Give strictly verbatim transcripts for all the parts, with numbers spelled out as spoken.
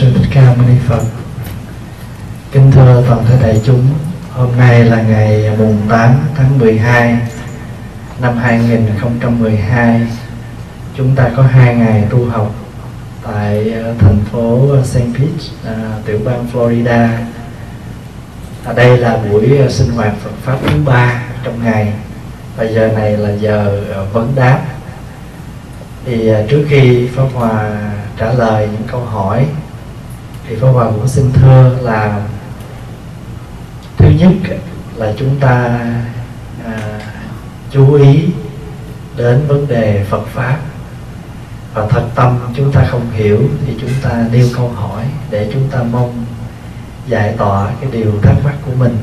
Sư Thích Ca Mâu Ni Phật. Kính thưa toàn thể đại chúng, hôm nay là ngày mùng tám tháng mười hai năm hai nghìn không trăm mười hai. Chúng ta có hai ngày tu học tại thành phố Saint Pete, tiểu bang Florida. Ở đây là buổi sinh hoạt Phật pháp thứ ba trong ngày. Và giờ này là giờ vấn đáp. Thì trước khi Pháp Hòa trả lời những câu hỏi thì Pháp Hòa cũng xin thưa là thứ nhất là chúng ta à, chú ý đến vấn đề Phật pháp, và thật tâm chúng ta không hiểu thì chúng ta nêu câu hỏi để chúng ta mong giải tỏa cái điều thắc mắc của mình.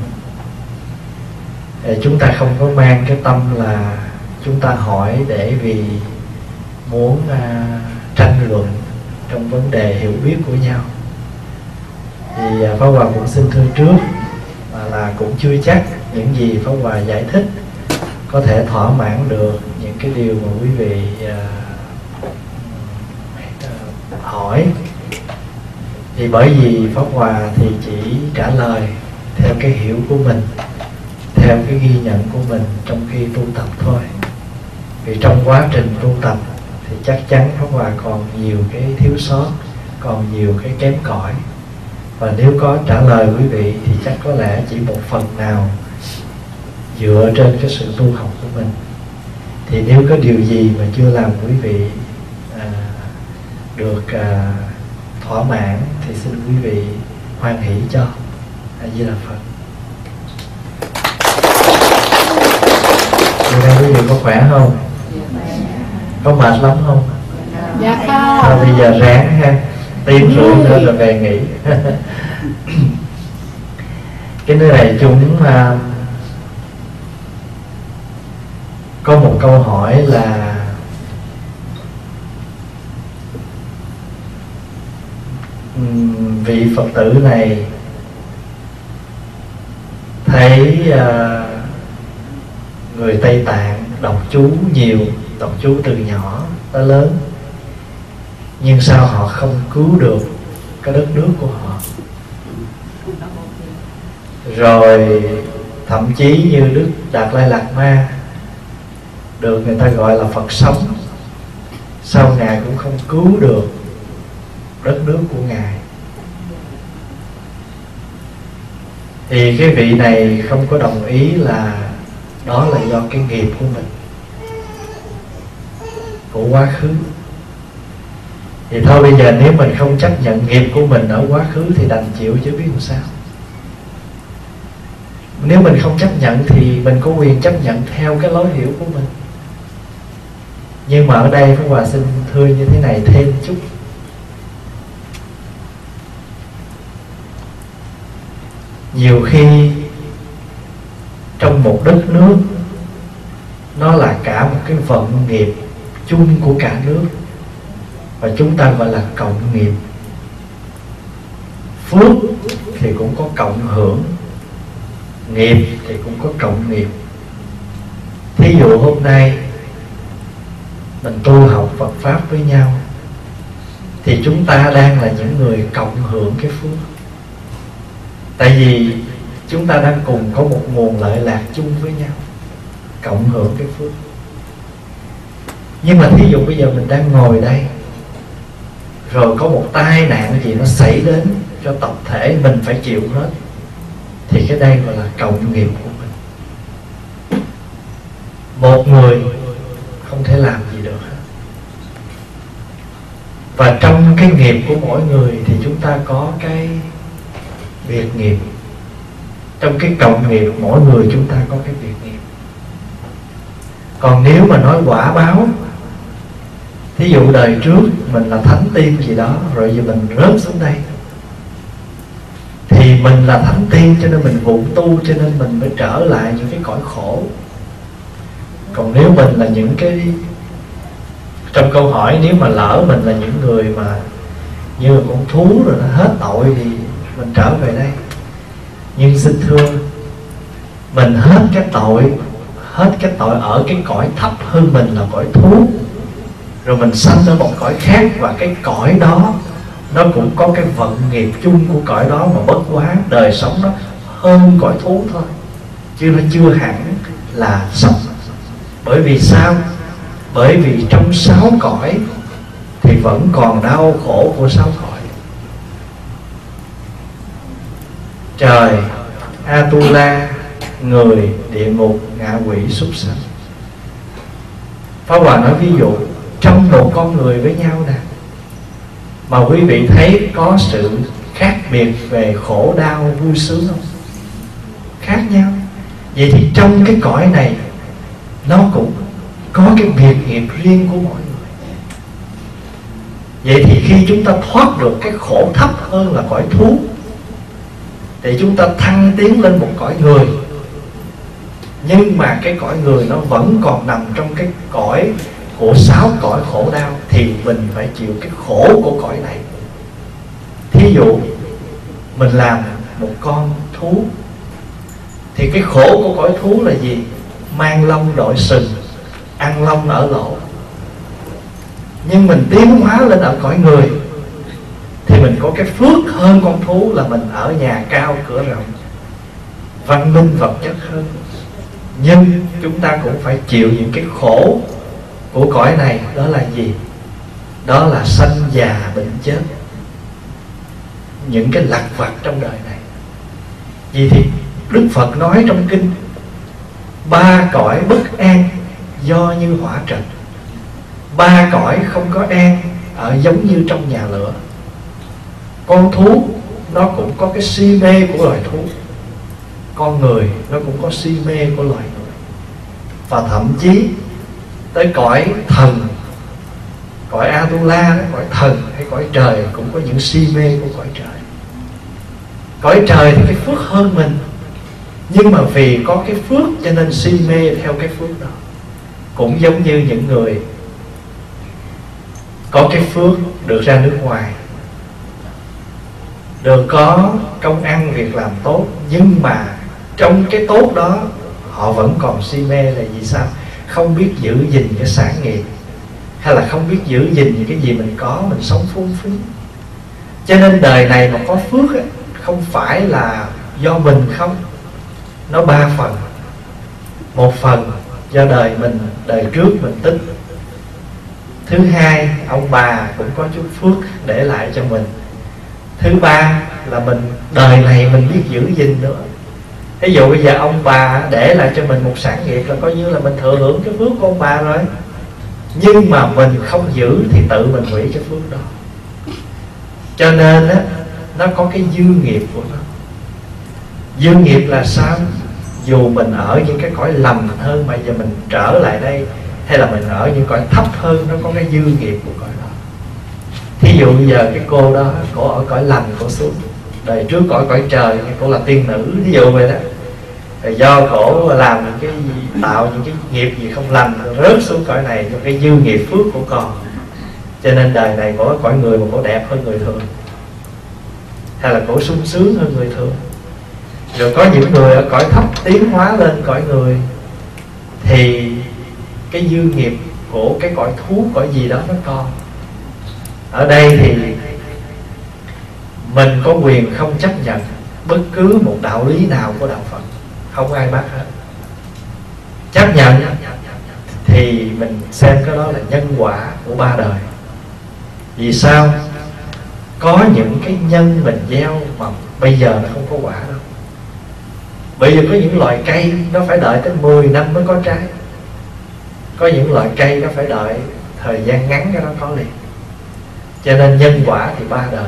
Để chúng ta không có mang cái tâm là chúng ta hỏi để vì muốn à, tranh luận trong vấn đề hiểu biết của nhau. Thì à, Pháp Hòa cũng xin thưa trước mà là cũng chưa chắc những gì Pháp Hòa giải thích có thể thỏa mãn được những cái điều mà quý vị à, à, hỏi. Thì bởi vì Pháp Hòa thì chỉ trả lời theo cái hiểu của mình, theo cái ghi nhận của mình trong khi tu tập thôi. Vì trong quá trình tu tập thì chắc chắn Pháp Hòa còn nhiều cái thiếu sót, còn nhiều cái kém cỏi. Và nếu có trả lời quý vị thì chắc có lẽ chỉ một phần nào dựa trên cái sự tu học của mình. Thì nếu có điều gì mà chưa làm quý vị à, được à, thỏa mãn thì xin quý vị hoan hỷ cho. A Di Đà Phật. Hôm nay quý vị có khỏe không? Có mệt lắm không? Dạ không. Thôi bây giờ ráng ha, tiếng rưỡi nữa rồi về nghỉ. Cái nơi này chúng à, có một câu hỏi là um, vị Phật tử này thấy à, người Tây Tạng đọc chú nhiều, đọc chú từ nhỏ tới lớn, nhưng sao họ không cứu được cái đất nước của họ? Rồi thậm chí như Đức Đạt Lai Lạt Ma được người ta gọi là Phật sống, sao Ngài cũng không cứu được đất nước của Ngài? Thì cái vị này không có đồng ý là đó là do cái nghiệp của mình, của quá khứ. Thì thôi bây giờ nếu mình không chấp nhận nghiệp của mình ở quá khứ thì đành chịu chứ biết làm sao. Nếu mình không chấp nhận thì mình có quyền chấp nhận theo cái lối hiểu của mình. Nhưng mà ở đây Pháp Hòa xin thưa như thế này thêm chút. Nhiều khi trong một đất nước nó là cả một cái vận nghiệp chung của cả nước, và chúng ta gọi là cộng nghiệp. Phước thì cũng có cộng hưởng, nghiệp thì cũng có cộng nghiệp. Thí dụ hôm nay mình tu học Phật pháp với nhau thì chúng ta đang là những người cộng hưởng cái phước. Tại vì chúng ta đang cùng có một nguồn lợi lạc chung với nhau, cộng hưởng cái phước. Nhưng mà thí dụ bây giờ mình đang ngồi đây, rồi có một tai nạn gì nó xảy đến cho tập thể mình phải chịu hết, thì cái đây gọi là cộng nghiệp của mình. Một người không thể làm gì được hết. Và trong cái nghiệp của mỗi người thì chúng ta có cái biệt nghiệp. Trong cái cộng nghiệp mỗi người chúng ta có cái biệt nghiệp. Còn nếu mà nói quả báo, thí dụ đời trước mình là thánh tiên gì đó, rồi giờ mình rớt xuống đây, thì mình là thánh tiên cho nên mình vụ tu, cho nên mình phải trở lại những cái cõi khổ. Còn nếu mình là những cái, trong câu hỏi nếu mà lỡ mình là những người mà như là con thú rồi nó hết tội thì mình trở về đây. Nhưng xin thưa, mình hết cái tội, hết cái tội ở cái cõi thấp hơn mình là cõi thú, rồi mình sanh ở một cõi khác, và cái cõi đó nó cũng có cái vận nghiệp chung của cõi đó, mà bất quá đời sống nó hơn cõi thú thôi, chứ nó chưa hẳn là sống. Bởi vì sao? Bởi vì trong sáu cõi thì vẫn còn đau khổ của sáu cõi. Trời, Atula, người, địa ngục, ngạ quỷ, súc sanh. Pháp Hòa nói ví dụ trong một con người với nhau nè, mà quý vị thấy có sự khác biệt về khổ đau vui sướng không? Khác nhau. Vậy thì trong cái cõi này nó cũng có cái biệt nghiệp riêng của mọi người. Vậy thì khi chúng ta thoát được cái khổ thấp hơn là cõi thú, thì chúng ta thăng tiến lên một cõi người. Nhưng mà cái cõi người nó vẫn còn nằm trong cái cõi của sáu cõi khổ đau, thì mình phải chịu cái khổ của cõi này. Thí dụ mình làm một con thú, thì cái khổ của cõi thú là gì? Mang lông đội sừng, ăn lông ở lỗ. Nhưng mình tiến hóa lên ở cõi người thì mình có cái phước hơn con thú, là mình ở nhà cao cửa rộng, văn minh vật chất hơn. Nhưng chúng ta cũng phải chịu những cái khổ của cõi này. Đó là gì? Đó là sanh già bệnh chết, những cái lặt vặt trong đời này. Vì thì Đức Phật nói trong kinh, ba cõi bất an do như hỏa trần. Ba cõi không có an ở giống như trong nhà lửa. Con thú nó cũng có cái si mê của loài thú, con người nó cũng có si mê của loài người. Và thậm chí tới cõi thần, cõi Atula, cõi thần hay cõi trời cũng có những si mê của cõi trời. Cõi trời thì cái phước hơn mình, nhưng mà vì có cái phước cho nên si mê theo cái phước đó. Cũng giống như những người có cái phước được ra nước ngoài, được có công ăn việc làm tốt, nhưng mà trong cái tốt đó họ vẫn còn si mê. Là vì sao? Không biết giữ gìn cái sản nghiệp, hay là không biết giữ gìn những cái gì mình có, mình sống phung phí. Cho nên đời này mà có phước ấy, không phải là do mình không. Nó ba phần. Một phần do đời mình, đời trước mình tích. Thứ hai, ông bà cũng có chút phước để lại cho mình. Thứ ba là mình đời này mình biết giữ gìn nữa. Ví dụ bây giờ ông bà để lại cho mình một sản nghiệp là coi như là mình thừa hưởng cái phước của ông bà rồi. Nhưng mà mình không giữ thì tự mình hủy cái phước đó. Cho nên á, nó có cái dư nghiệp của nó. Dư nghiệp là sao? Dù mình ở những cái cõi lầm hơn mà giờ mình trở lại đây, hay là mình ở những cõi thấp hơn, nó có cái dư nghiệp của cõi đó. Thí dụ bây giờ cái cô đó, cô ở cõi lành, cô xuống đời trước cõi cõi trời, cô là tiên nữ, ví dụ vậy đó. Rồi do cổ làm những cái gì, tạo những cái nghiệp gì không lành, rớt xuống cõi này trong cái dư nghiệp phước của con. Cho nên đời này cổ ở cõi người mà cổ đẹp hơn người thường, hay là cổ sung sướng hơn người thường. Rồi có những người ở cõi thấp tiến hóa lên cõi người, thì cái dư nghiệp của cái cõi thú, cõi gì đó nó còn. Ở đây thì mình có quyền không chấp nhận bất cứ một đạo lý nào của đạo Phật, không ai bắt hết. Chấp nhận thì mình xem cái đó là nhân quả của ba đời. Vì sao? Có những cái nhân mình gieo mà bây giờ nó không có quả đâu. Bây giờ có những loại cây nó phải đợi tới mười năm mới có trái. Có những loại cây nó phải đợi thời gian ngắn cho nó có liền. Cho nên nhân quả thì ba đời.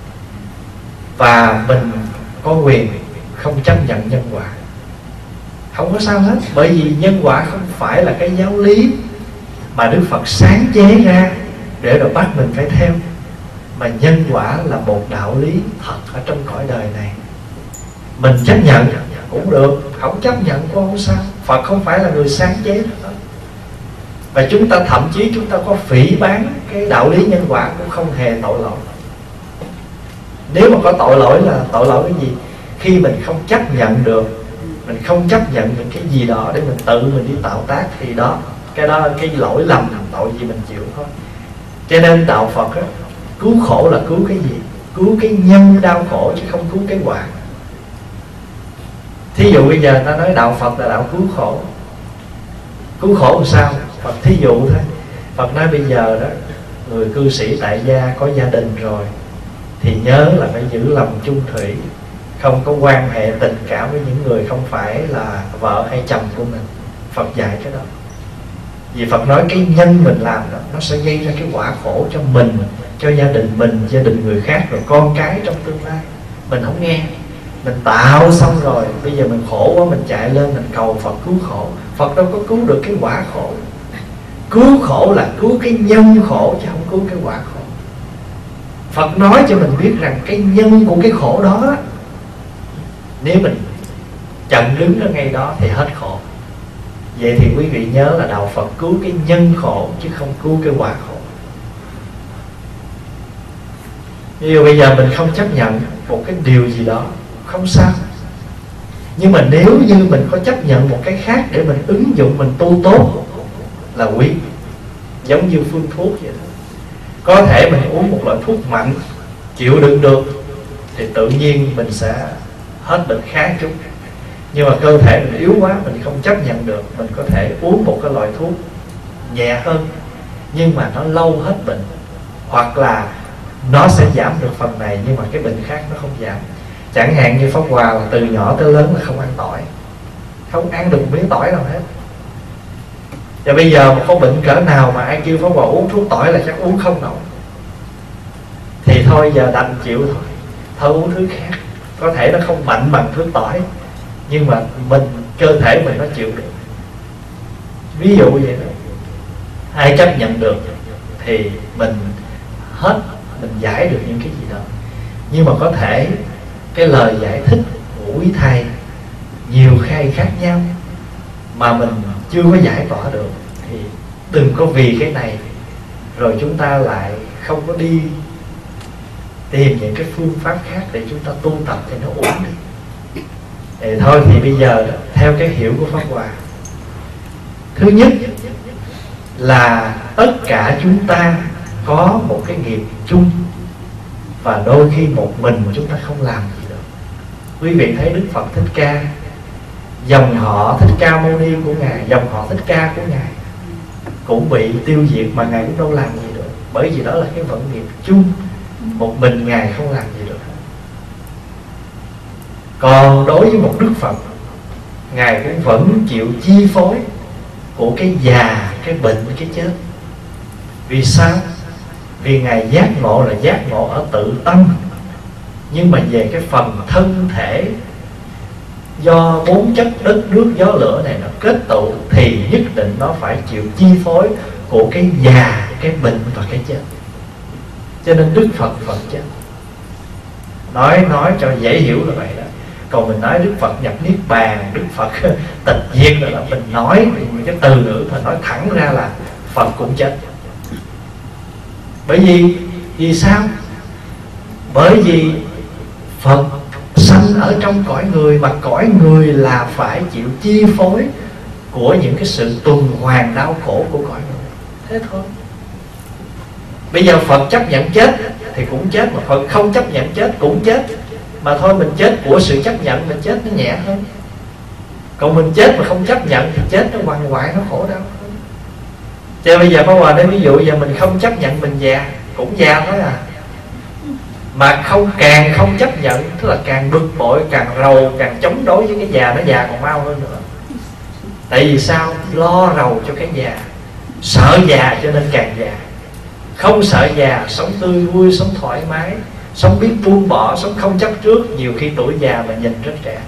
Và mình có quyền không chấp nhận nhân quả, không có sao hết. Bởi vì nhân quả không phải là cái giáo lý mà Đức Phật sáng chế ra để rồi bắt mình phải theo. Mà nhân quả là một đạo lý thật ở trong cõi đời này. Mình chấp nhận cũng được, không chấp nhận cũng không sao. Phật không phải là người sáng chế đó. Và chúng ta thậm chí chúng ta có phỉ báng cái đạo lý nhân quả cũng không hề tội lỗi. Nếu mà có tội lỗi là tội lỗi cái gì? Khi mình không chấp nhận được, mình không chấp nhận những cái gì đó để mình tự mình đi tạo tác, thì đó, cái đó cái lỗi lầm tội gì mình chịu thôi. Cho nên đạo Phật á, Cứu khổ là cứu cái gì? Cứu cái nhân đau khổ chứ không cứu cái quả. Thí dụ bây giờ ta nói đạo Phật là đạo cứu khổ. Cứu khổ làm sao? Phật thí dụ thôi. Phật nói bây giờ đó, người cư sĩ tại gia có gia đình rồi thì nhớ là phải giữ lòng chung thủy, không có quan hệ tình cảm với những người không phải là vợ hay chồng của mình. Phật dạy cái đó. Vì Phật nói cái nhân mình làm đó, nó sẽ gây ra cái quả khổ cho mình, cho gia đình mình, gia đình người khác, rồi con cái trong tương lai. Mình không nghe. Mình tạo xong rồi, bây giờ mình khổ quá, mình chạy lên mình cầu Phật cứu khổ. Phật đâu có cứu được cái quả khổ. Cứu khổ là cứu cái nhân khổ chứ không cứu cái quả khổ. Phật nói cho mình biết rằng cái nhân của cái khổ đó, đó nếu mình chặn đứng ở ngay đó thì hết khổ. Vậy thì quý vị nhớ là đạo Phật cứu cái nhân khổ chứ không cứu cái quả khổ. Như bây giờ mình không chấp nhận một cái điều gì đó, không sao. Nhưng mà nếu như mình có chấp nhận một cái khác để mình ứng dụng, mình tu tốt là quý. Giống như phương thuốc vậy đó. Có thể mình uống một loại thuốc mạnh, chịu đựng được, thì tự nhiên mình sẽ hết bệnh khá chút. Nhưng mà cơ thể mình yếu quá, mình không chấp nhận được, mình có thể uống một cái loại thuốc nhẹ hơn, nhưng mà nó lâu hết bệnh. Hoặc là nó sẽ giảm được phần này, nhưng mà cái bệnh khác nó không giảm. Chẳng hạn như Pháp Hòa là từ nhỏ tới lớn là không ăn tỏi, không ăn được một miếng tỏi nào hết. Và bây giờ mà có bệnh cỡ nào mà ai kêu Pháp Hòa uống thuốc tỏi là chắc uống không nổi. Thì thôi giờ đành chịu thôi, thôi uống thứ khác. Có thể nó không mạnh bằng thuốc tỏi, nhưng mà mình, cơ thể mình nó chịu được. Ví dụ vậy đó. Ai chấp nhận được thì mình hết, mình giải được những cái gì đó. Nhưng mà có thể cái lời giải thích của quý thầy nhiều khai khác nhau mà mình chưa có giải tỏa được, thì đừng có vì cái này rồi chúng ta lại không có đi tìm những cái phương pháp khác để chúng ta tu tập thì nó uổng đi. Thì thôi thì bây giờ theo cái hiểu của Pháp Hòa, thứ nhất là tất cả chúng ta có một cái nghiệp chung, và đôi khi một mình chúng ta không làm gì được. Quý vị thấy Đức Phật Thích Ca, dòng họ Thích Ca Mâu Ni của Ngài, dòng họ Thích Ca của Ngài cũng bị tiêu diệt mà Ngài cũng đâu làm gì được. Bởi vì đó là cái vận nghiệp chung, một mình Ngài không làm gì được. Còn đối với một Đức Phật, Ngài cũng vẫn chịu chi phối của cái già, cái bệnh, cái chết. Vì sao? Vì Ngài giác ngộ là giác ngộ ở tự tâm. Nhưng mà về cái phần thân thể, do bốn chất đất, nước, gió, lửa này nó kết tụ, thì nhất định nó phải chịu chi phối của cái già, cái bệnh và cái chết. Cho nên Đức Phật Phật chết. Nói nói cho dễ hiểu là vậy đó. Còn mình nói Đức Phật nhập Niết Bàn, Đức Phật tịch diệt là mình nói những cái từ ngữ mà nói thẳng ra là Phật cũng chết. Bởi vì vì sao? Bởi vì Phật sanh ở trong cõi người, mà cõi người là phải chịu chi phối của những cái sự tuần hoàn đau khổ của cõi người. Thế thôi. Bây giờ Phật chấp nhận chết thì cũng chết, mà Phật không chấp nhận chết cũng chết. Mà thôi mình chết của sự chấp nhận, mình chết nó nhẹ hơn. Còn mình chết mà không chấp nhận thì chết nó quằn quại, nó khổ đau. Cho bây giờ Pháp Hòa nói ví dụ giờ mình không chấp nhận mình già, cũng già thôi à. Mà không, càng không chấp nhận, tức là càng bực bội, càng rầu, càng chống đối với cái già, nó già còn mau hơn nữa. Tại vì sao? Lo rầu cho cái già, sợ già cho nên càng già. Không sợ già, sống tươi vui, sống thoải mái, sống biết buông bỏ, sống không chấp trước. Nhiều khi tuổi già mà nhìn rất trẻ.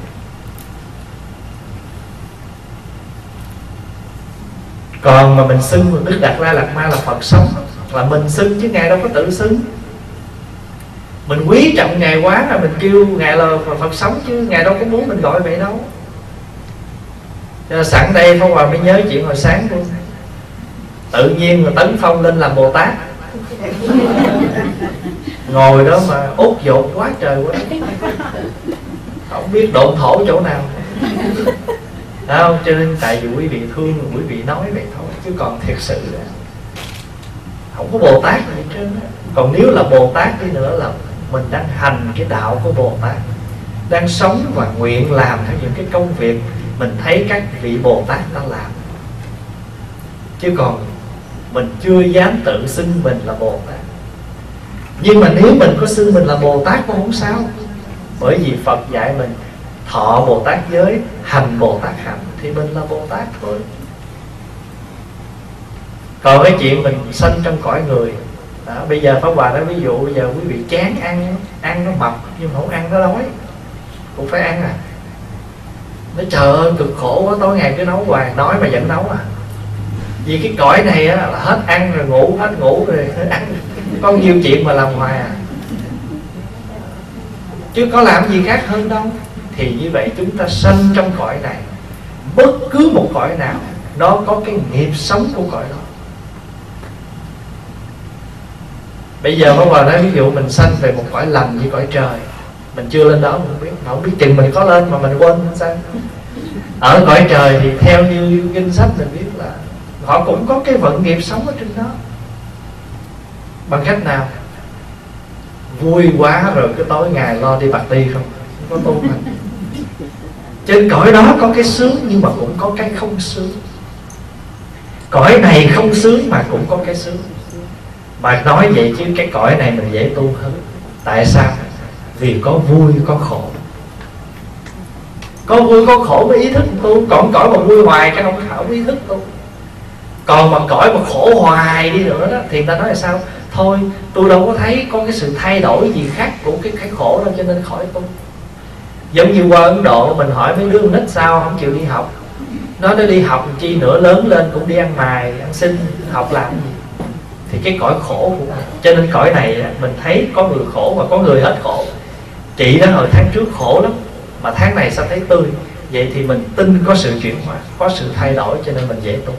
Còn mà mình xưng Đức Đạt Lai Lạt Ma là Phật sống, là mình xưng chứ Ngài đâu có tự xưng. Mình quý trọng Ngài quá là mình kêu Ngài là Phật sống, chứ Ngài đâu có muốn mình gọi vậy đâu. Cho nên sẵn đây Pháp Hòa mới nhớ chuyện hồi sáng luôn. Tự nhiên mà tấn phong lên làm Bồ Tát, ngồi đó mà ốt dột quá trời quá, không biết độn thổ chỗ nào. Đấy không? Cho nên tại vì quý vị thương, quý vị nói vậy thôi, chứ còn thiệt sự là không có Bồ Tát gì hết trơn á. Còn nếu là Bồ Tát đi nữa là mình đang hành cái đạo của Bồ Tát, đang sống và nguyện làm theo những cái công việc mình thấy các vị Bồ Tát đã làm. Chứ còn mình chưa dám tự xưng mình là Bồ Tát. Nhưng mà nếu mình có xưng mình là Bồ Tát cũng không sao, bởi vì Phật dạy mình thọ Bồ Tát giới, hành Bồ Tát hạnh, thì mình là Bồ Tát thôi. Còn cái chuyện mình sanh trong cõi người đó, bây giờ Pháp Hòa nói ví dụ bây giờ quý vị chán ăn, ăn nó mập nhưng mà không ăn nó đói, cũng phải ăn à. Nói trời ơi cực khổ quá, tối ngày cứ nấu hoài, nói mà vẫn nấu à. Vì cái cõi này á, là hết ăn rồi ngủ, hết ngủ rồi ăn, có nhiều chuyện mà làm hoài à, chứ có làm gì khác hơn đâu. Thì như vậy chúng ta sanh trong cõi này, bất cứ một cõi nào nó có cái nghiệp sống của cõi đó. Bây giờ Pháp Hòa nói ví dụ mình sanh về một cõi lành như cõi trời, mình chưa lên đó mình không biết, không biết chừng mình có lên mà mình quên mình sanh. Ở cõi trời thì theo như kinh sách mình biết là họ cũng có cái vận nghiệp sống ở trên đó. Bằng cách nào? Vui quá rồi cái tối ngày lo đi party không, không có tu hành. Trên cõi đó có cái sướng nhưng mà cũng có cái không sướng. Cõi này không sướng mà cũng có cái sướng. Mà nói vậy chứ cái cõi này mình dễ tu hơn. Tại sao? Vì có vui có khổ. Có vui có khổ mới ý thức tu. Còn cõi mà vui hoài cái không không ý thức tu. Còn mà cõi mà khổ hoài đi nữa đó thì người ta nói là sao? Thôi tôi đâu có thấy có cái sự thay đổi gì khác của cái, cái khổ đâu, cho nên khỏi tu. Giống như qua Ấn Độ mình hỏi mấy đứa nít sao không chịu đi học, nó nó đi học chi nữa, lớn lên cũng đi ăn mài ăn xin, học làm gì. Thì cái cõi khổ của mình. Cho nên cõi này mình thấy có người khổ và có người hết khổ. Chị đó hồi tháng trước khổ lắm mà tháng này sao thấy tươi. Vậy thì mình tin có sự chuyển hóa, có sự thay đổi, cho nên mình dễ tu.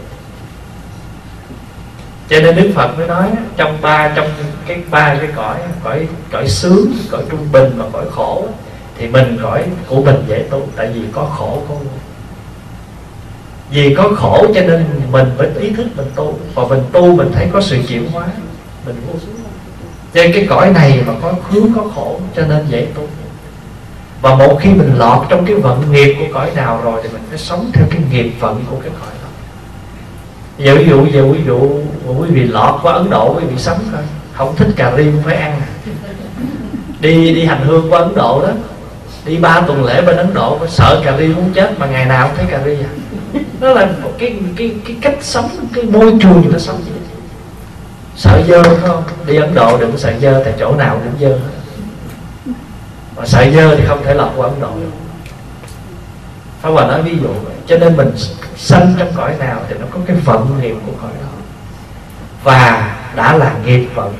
Cho nên Đức Phật mới nói trong ba trong cái ba cái cõi, cõi cõi sướng, cõi trung bình và cõi khổ, thì mình cõi của mình dễ tu, tại vì có khổ có vui. Vì có khổ cho nên mình mới ý thức mình tu, và mình tu mình thấy có sự chuyển hóa, mình vô xuống. Cho nên cái cõi này mà có hướng có khổ cho nên dễ tu. Và một khi mình lọt trong cái vận nghiệp của cõi nào rồi thì mình phải sống theo cái nghiệp vận của cái cõi đó. Giờ ví dụ, giờ ví dụ quý vị lọt qua Ấn Độ, quý vị sống coi, không thích cà ri cũng phải ăn. Đi đi hành hương qua Ấn Độ đó, đi ba tuần lễ bên Ấn Độ, sợ cà ri muốn chết mà ngày nào cũng thấy cà ri à. Đó là một cái cái cái cách sống, cái môi trường người ta sống vậy. Sợ dơ phải không? Đi Ấn Độ đừng sợ dơ, tại chỗ nào cũng dơ. Mà sợ dơ thì không thể lọt qua Ấn Độ được. Pháp Hòa nói ví dụ vậy. Cho nên mình sanh trong cõi nào thì nó có cái vận nghiệp của cõi đó, và đã là nghiệp vận.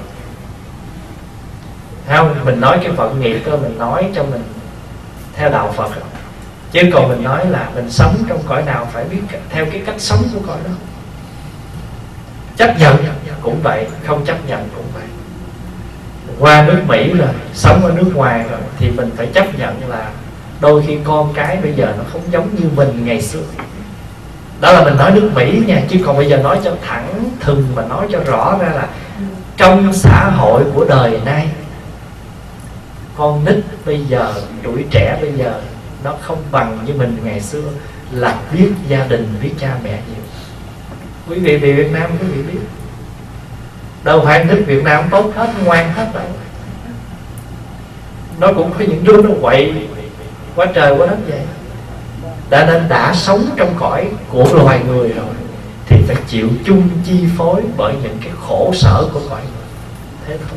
Thấy không? Mình nói cái vận nghiệp cơ, mình nói cho mình theo đạo Phật. Chứ còn mình nói là mình sống trong cõi nào phải biết theo cái cách sống của cõi đó. Chấp nhận cũng vậy, không chấp nhận cũng vậy. Qua nước Mỹ rồi, sống ở nước ngoài rồi, thì mình phải chấp nhận là đôi khi con cái bây giờ nó không giống như mình ngày xưa. Đó là mình nói nước Mỹ nha. Chứ còn bây giờ nói cho thẳng thừng mà nói cho rõ ra là trong xã hội của đời nay, con nít bây giờ, tuổi trẻ bây giờ nó không bằng như mình ngày xưa là biết gia đình, biết cha mẹ nhiều. Quý vị về Việt Nam quý vị biết, đâu phải nít Việt Nam tốt hết, ngoan hết đâu. Nó cũng có những đứa nó quậy quá trời quá đất vậy. Đã nên đã sống trong cõi của loài người rồi thì phải chịu chung chi phối bởi những cái khổ sở của cõi người. Thế thôi.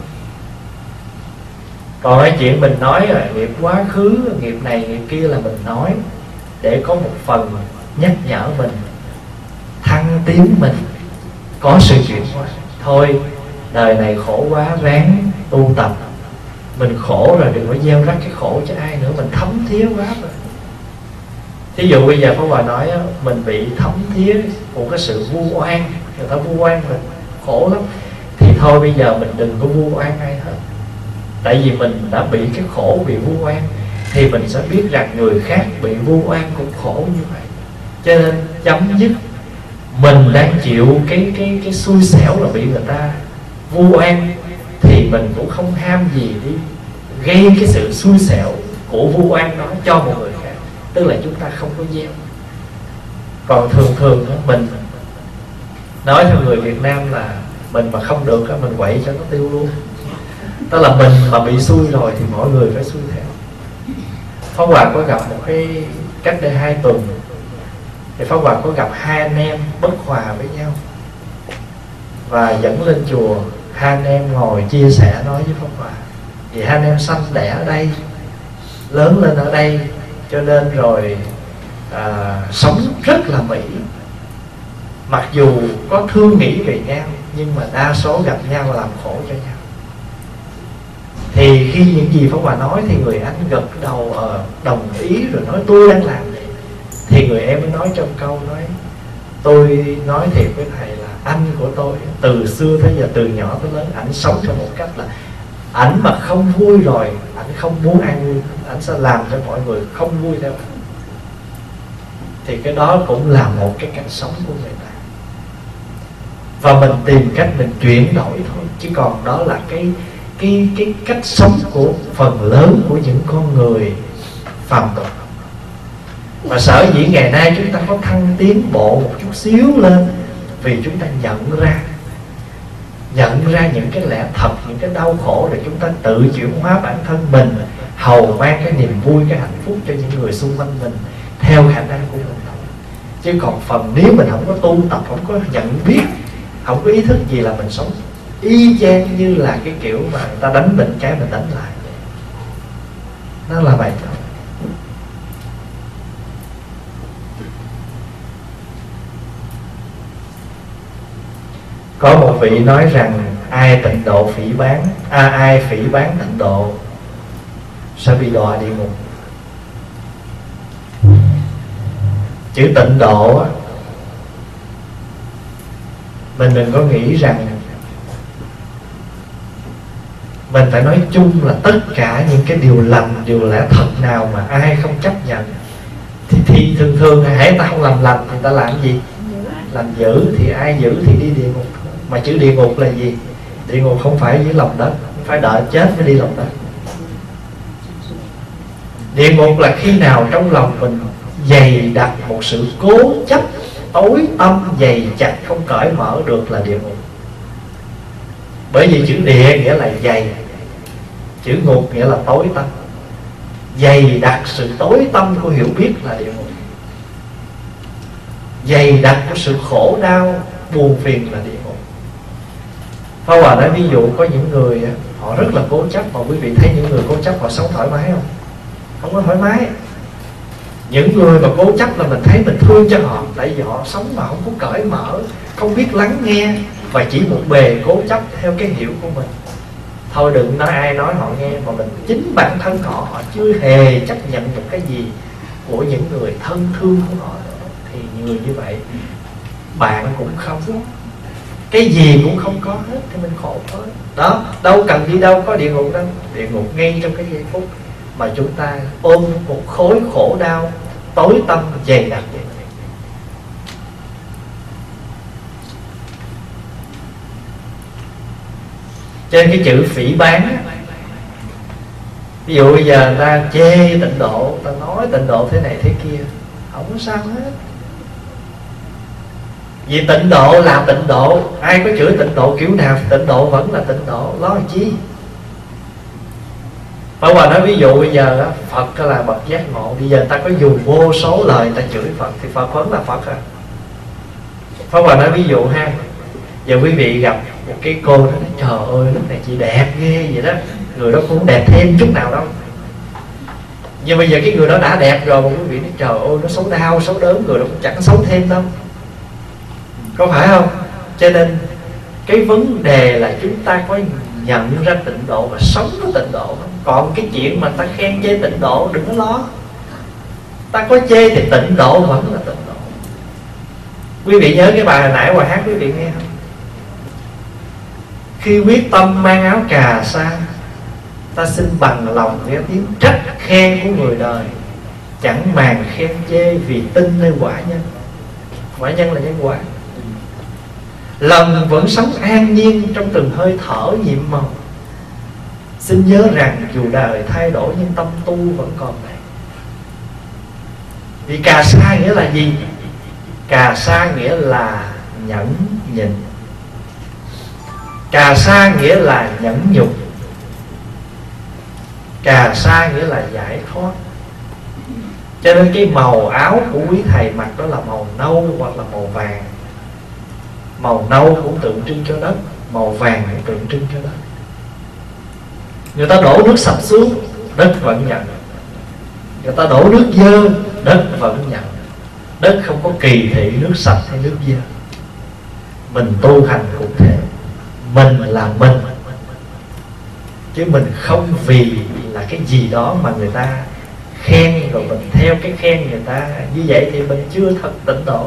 Còn cái chuyện mình nói là nghiệp quá khứ, nghiệp này nghiệp kia là mình nói để có một phần nhắc nhở mình, thăng tiến mình, có sự chuyển hóa. Thôi đời này khổ quá, ráng tu tập. Mình khổ rồi đừng có gieo rắc cái khổ cho ai nữa, mình thấm thía quá rồi. Thí dụ bây giờ Pháp Hòa nói mình bị thấm thía của cái sự vu oan, người ta vu oan mình khổ lắm, thì thôi bây giờ mình đừng có vu oan ai hết. Tại vì mình đã bị cái khổ, bị vu oan, thì mình sẽ biết rằng người khác bị vu oan cũng khổ như vậy. Cho nên chấm dứt. Mình đang chịu cái cái cái xui xẻo là bị người ta vu oan, thì thì mình cũng không ham gì đi gây cái sự xui xẻo của vu oan đó cho một người khác, tức là chúng ta không có gieo. Còn thường thường đó, mình nói theo người Việt Nam là mình mà không được đó, mình quậy cho nó tiêu luôn. Tức là mình mà bị xui rồi thì mọi người phải xui theo. Pháp Hòa có gặp một cái cách đây hai tuần, thì Pháp Hòa có gặp hai anh em bất hòa với nhau và dẫn lên chùa. Hai anh em ngồi chia sẻ nói với Pháp Hòa, vì hai anh em sanh đẻ ở đây, lớn lên ở đây, cho nên rồi à, sống rất là mỹ. Mặc dù có thương nghĩ về nhau, nhưng mà đa số gặp nhau làm khổ cho nhau. Thì khi những gì Pháp Hòa nói thì người anh gật đầu ờ, đồng ý rồi nói tôi đang làm vậy. Thì người em mới nói trong câu nói, tôi nói thiệt với thầy là anh của tôi từ xưa tới giờ, từ nhỏ tới lớn, ảnh sống theo một cách là ảnh mà không vui rồi, ảnh không muốn ai vui, ảnh sẽ làm cho mọi người không vui theo ảnh. Thì cái đó cũng là một cái cách sống của người ta, và mình tìm cách mình chuyển đổi thôi. Chứ còn đó là cái cái cái cách sống của phần lớn của những con người phàm tục. Và sở dĩ ngày nay chúng ta có thăng tiến bộ một chút xíu lên, vì chúng ta nhận ra nhận ra những cái lẽ thật, những cái đau khổ, để chúng ta tự chuyển hóa bản thân mình, hầu mang cái niềm vui, cái hạnh phúc cho những người xung quanh mình theo khả năng của mình thôi. Chứ còn phần nếu mình không có tu tập, không có nhận biết, không có ý thức gì, là mình sống y chang như là cái kiểu mà người ta đánh mình cái mình đánh lại. Nó là vậy thôi. Có một vị nói rằng ai tịnh độ phỉ báng, à, ai phỉ báng tịnh độ sẽ bị đọa địa ngục. Chữ tịnh độ á, mình đừng có nghĩ rằng mình phải nói chung là tất cả những cái điều lành, điều lẽ thật nào mà ai không chấp nhận thì, thì thường thường hãy ta không làm lành thì ta làm gì? Làm dữ. Thì ai dữ thì đi địa ngục. Mà chữ địa ngục là gì? Địa ngục không phải dưới lòng đất, phải đợi chết mới đi lòng đất. Địa ngục là khi nào trong lòng mình dày đặt một sự cố chấp tối tâm, dày chặt không cởi mở được là địa ngục. Bởi vì chữ địa nghĩa là dày, chữ ngục nghĩa là tối tâm. Dày đặt sự tối tâm của hiểu biết là địa ngục. Dày đặt của sự khổ đau, buồn phiền là địa ngục. Pháp Hòa nói ví dụ có những người họ rất là cố chấp, mà quý vị thấy những người cố chấp họ sống thoải mái không? Không có thoải mái. Những người mà cố chấp là mình thấy mình thương cho họ, tại vì họ sống mà không có cởi mở, không biết lắng nghe, và chỉ một bề cố chấp theo cái hiểu của mình. Thôi đừng nói ai nói họ nghe, mà mình chính bản thân họ, họ chưa hề chấp nhận một cái gì của những người thân thương của họ. Thì người như vậy bạn cũng không, cái gì cũng không có hết, thì mình khổ thôi. Đó, đâu cần đi đâu có địa ngục đâu. Địa ngục ngay trong cái giây phút mà chúng ta ôm một khối khổ đau tối tâm dày đặc vậy. Trên cái chữ phỉ báng, ví dụ bây giờ ta chê tịnh độ, ta nói tịnh độ thế này thế kia, không có sao hết. Vì tịnh độ là tịnh độ, ai có chửi tịnh độ kiểu nào thì tịnh độ vẫn là tịnh độ, lo làm chi. Pháp Hòa nói ví dụ bây giờ Phật là bậc giác ngộ, bây giờ ta có dùng vô số lời ta chửi Phật thì Phật vẫn là Phật à. Pháp Hòa nói ví dụ ha, giờ quý vị gặp một cái cô đó, trời ơi lúc này chị đẹp ghê vậy đó, người đó cũng đẹp thêm chút nào đâu. Nhưng bây giờ cái người đó đã đẹp rồi mà quý vị nói trời ơi nó xấu đau xấu đớn, người đó cũng chẳng xấu thêm đâu, có phải không? Cho nên cái vấn đề là chúng ta có nhận ra tịnh độ và sống với tịnh độ không? Còn cái chuyện mà ta khen chê tịnh độ đừng có lo. Ta có chê thì tịnh độ vẫn là tịnh độ. Quý vị nhớ cái bài hồi nãy Hòa hát quý vị nghe không? Khi quyết tâm mang áo cà sa, ta xin bằng lòng nghe tiếng trách khen của người đời, chẳng màng khen chê vì tin nơi quả nhân. Quả nhân là nhân quả. Lòng vẫn sống an nhiên trong từng hơi thở nhiệm màu, xin nhớ rằng dù đời thay đổi nhưng tâm tu vẫn còn đây. Vì cà sa nghĩa là gì? Cà sa nghĩa là nhẫn nhịn. Cà sa nghĩa là nhẫn nhục. Cà sa nghĩa là giải thoát. Cho nên cái màu áo của quý thầy mặc đó là màu nâu hoặc là màu vàng. Màu nâu cũng tượng trưng cho đất, màu vàng cũng tượng trưng cho đất. Người ta đổ nước sạch xuống, đất vẫn nhận. Người ta đổ nước dơ, đất vẫn nhận. Đất không có kỳ thị nước sạch hay nước dơ. Mình tu hành cũng thế. Mình là mình, chứ mình không vì là cái gì đó mà người ta khen rồi mình theo cái khen người ta. Như vậy thì mình chưa thật tịnh độ.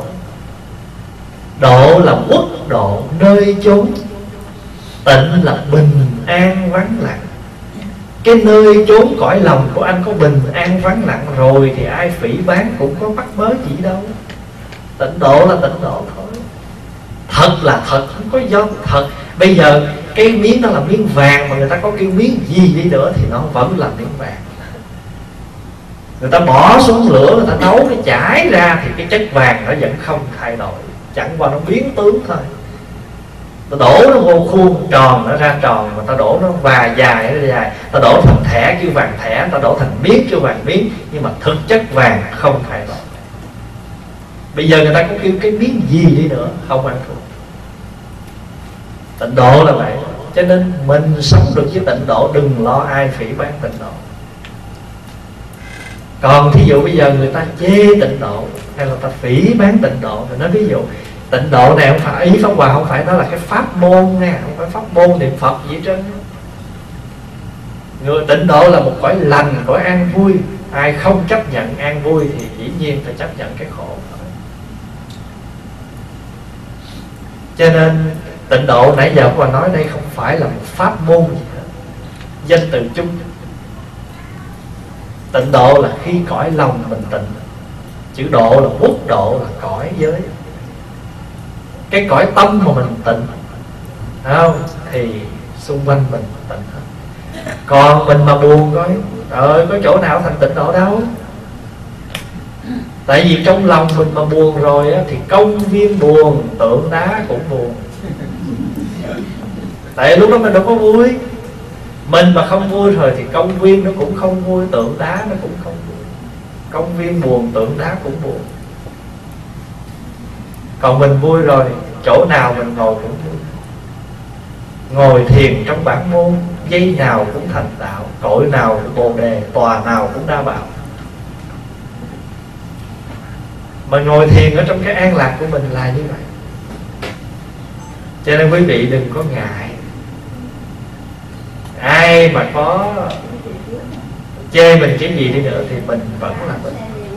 Độ là quốc độ, nơi chốn. Tịnh là bình an vắng lặng. Cái nơi chốn cõi lòng của anh có bình an vắng lặng rồi thì ai phỉ báng cũng có mắc mớ gì đâu. Tịnh độ là tịnh độ thôi. Thật là thật, không có do thật. Bây giờ cái miếng đó là miếng vàng, mà người ta có kêu miếng gì đi nữa thì nó vẫn là miếng vàng. Người ta bỏ xuống lửa, người ta nấu, nó chảy ra thì cái chất vàng nó vẫn không thay đổi, chẳng qua nó biến tướng thôi. Ta đổ nó vô khuôn tròn, nó ra tròn. Mà ta đổ nó và dài, nó dài. Ta đổ thành thẻ kêu vàng thẻ, ta đổ thành miếng kêu vàng miếng. Nhưng mà thực chất vàng không thay đổi. Bây giờ người ta cũng kêu cái miếng gì đi nữa không ăn thua. Tịnh độ là vậy. Cho nên mình sống được với tịnh độ, đừng lo ai phỉ bán tịnh độ. Còn thí dụ bây giờ người ta chê tịnh độ hay là ta phỉ bán tịnh độ, thì nói ví dụ tịnh độ này không phải, ý Pháp Hòa không phải nó là cái pháp môn nha, không phải pháp môn niệm Phật gì hết trơn. Người tịnh độ là một cõi lành, cõi an vui. Ai không chấp nhận an vui thì dĩ nhiên phải chấp nhận cái khổ. Cho nên tịnh độ nãy giờ Hòa nói đây không phải là một pháp môn gì hết, danh từ chung. Tịnh độ là khi cõi lòng mình tịnh. Chữ độ là quốc độ, là cõi giới. Cái cõi tâm mà mình tịnh, không, thì xung quanh mình tịnh hết. Còn mình mà buồn coi, trời ơi, có chỗ nào thành tịnh độ đâu. Tại vì trong lòng mình mà buồn rồi á, thì công viên buồn, tượng đá cũng buồn. Tại lúc đó mình đâu có vui. Mình mà không vui rồi thì công viên nó cũng không vui, tượng đá nó cũng không vui. Công viên buồn, tượng đá cũng buồn. Còn mình vui rồi, chỗ nào mình ngồi cũng vui. Ngồi thiền trong bản môn, giây nào cũng thành đạo, cội nào cũng bồ đề, tòa nào cũng đa bảo. Mà ngồi thiền ở trong cái an lạc của mình là như vậy. Cho nên quý vị đừng có ngại. Ai mà có chê mình cái gì đi nữa thì mình vẫn là mình.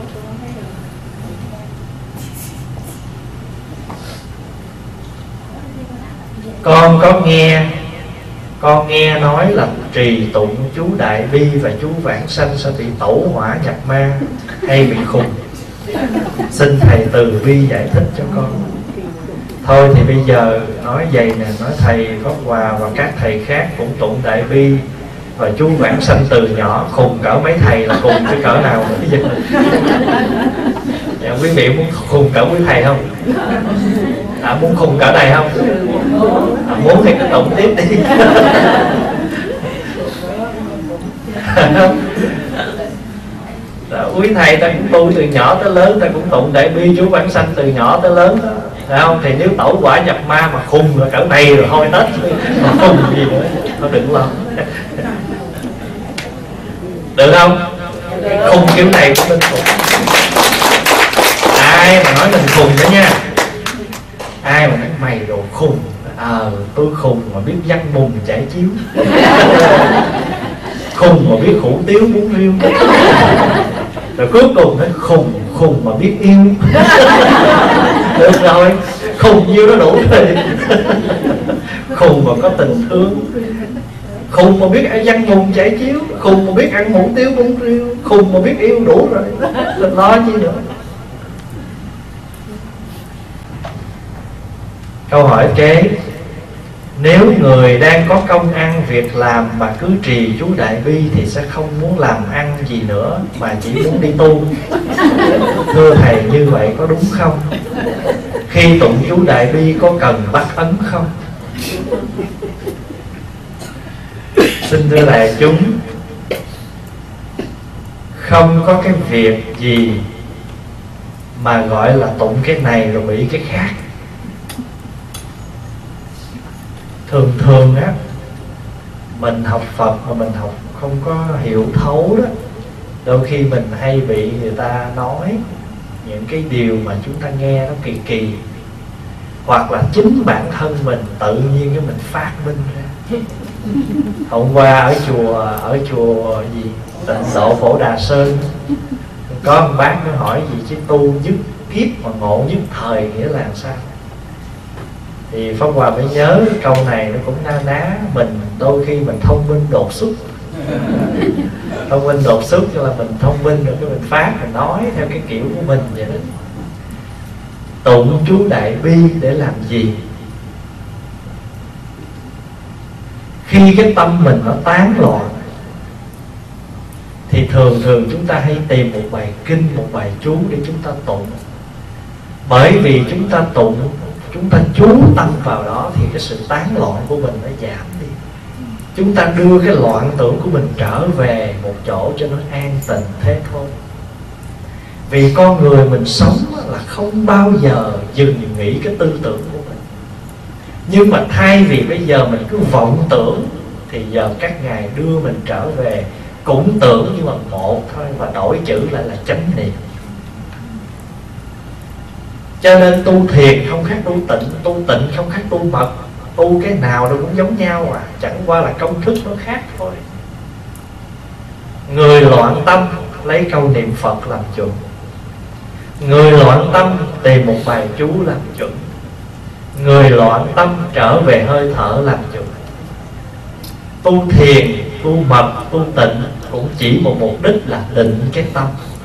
Con có nghe Con nghe nói là trì tụng chú Đại Bi và chú Vãng Sanh sẽ bị tẩu hỏa nhập ma hay bị khùng. Xin thầy từ bi giải thích cho con. Thôi thì bây giờ nói vậy nè, nói thầy Pháp Hòa và các thầy khác cũng tụng Đại Bi và chú Vãng Sanh từ nhỏ, khùng cỡ mấy thầy là khùng cái cỡ nào nữa bây giờ. Dạ, quý vị muốn khùng cỡ quý thầy không? À, muốn khùng cỡ này không? À, muốn thì cứ tụng tiếp đi. Đó, quý thầy ta cũng tu từ nhỏ tới lớn, ta cũng tụng Đại Bi chú Vãng Sanh từ nhỏ tới lớn đó. Phải không? Thì nếu tẩu quả nhập ma mà khùng là cỡ này rồi thôi Tết mà khùng gì nữa, thôi đừng lo. Được không? Khùng kiểu này của mình khùng. Ai mà nói mình khùng nữa nha. Ai mà nói mày đồ khùng, ờ à, tôi khùng mà biết văn mùng chảy chiếu. Khùng mà biết hủ tiếu bún riêu. Rồi cuối cùng nó khùng khùng mà biết yêu. Được rồi, khùng nhiêu nó đủ rồi. Khùng mà có tình thương, khùng mà biết ăn văn mùng chảy chiếu, khùng mà biết ăn hủ tiếu bún riêu, khùng mà biết yêu đủ rồi. Đừng lo chi nữa. Câu hỏi kế: Nếu người đang có công ăn việc làm mà cứ trì chú Đại Bi thì sẽ không muốn làm ăn gì nữa mà chỉ muốn đi tu. Thưa thầy, như vậy có đúng không? Khi tụng chú Đại Bi có cần bắt ấn không? Xin thưa đại chúng, không có cái việc gì mà gọi là tụng cái này rồi bị cái khác. Thường thường á, mình học Phật mà mình học không có hiểu thấu đó, đôi khi mình hay bị người ta nói những cái điều mà chúng ta nghe nó kỳ kỳ, hoặc là chính bản thân mình tự nhiên cái mình phát minh ra. Hôm qua ở chùa ở chùa gì Tịnh Độ Phổ Đà Sơn, có ông bác nó hỏi gì chứ tu dứt kiếp mà ngộ nhất thời nghĩa là làm sao? Thì Pháp Hòa mới nhớ câu này nó cũng na ná. Mình đôi khi mình thông minh đột xuất, thông minh đột xuất cho là mình thông minh rồi cái mình phát, mình nói theo cái kiểu của mình vậy đó. Tụng chú Đại Bi để làm gì? Khi cái tâm mình nó tán loạn thì thường thường chúng ta hay tìm một bài kinh, một bài chú để chúng ta tụng. Bởi vì chúng ta tụng, chúng ta chú tâm vào đó thì cái sự tán loạn của mình nó giảm đi. Chúng ta đưa cái loạn tưởng của mình trở về một chỗ cho nó an tịnh thế thôi. Vì con người mình sống là không bao giờ dừng nghĩ cái tư tưởng của mình. Nhưng mà thay vì bây giờ mình cứ vọng tưởng, thì giờ các ngài đưa mình trở về cũng tưởng nhưng mà một thôi, và đổi chữ lại là chánh niệm. Cho nên tu thiền không khác tu tịnh, tu tịnh không khác tu mật. Tu cái nào nó cũng giống nhau à, chẳng qua là công thức nó khác thôi. Người loạn tâm lấy câu niệm Phật làm chuẩn, người loạn tâm tìm một bài chú làm chuẩn, người loạn tâm trở về hơi thở làm chuẩn. Tu thiền, tu mật, tu tịnh cũng chỉ một mục đích là định cái tâm.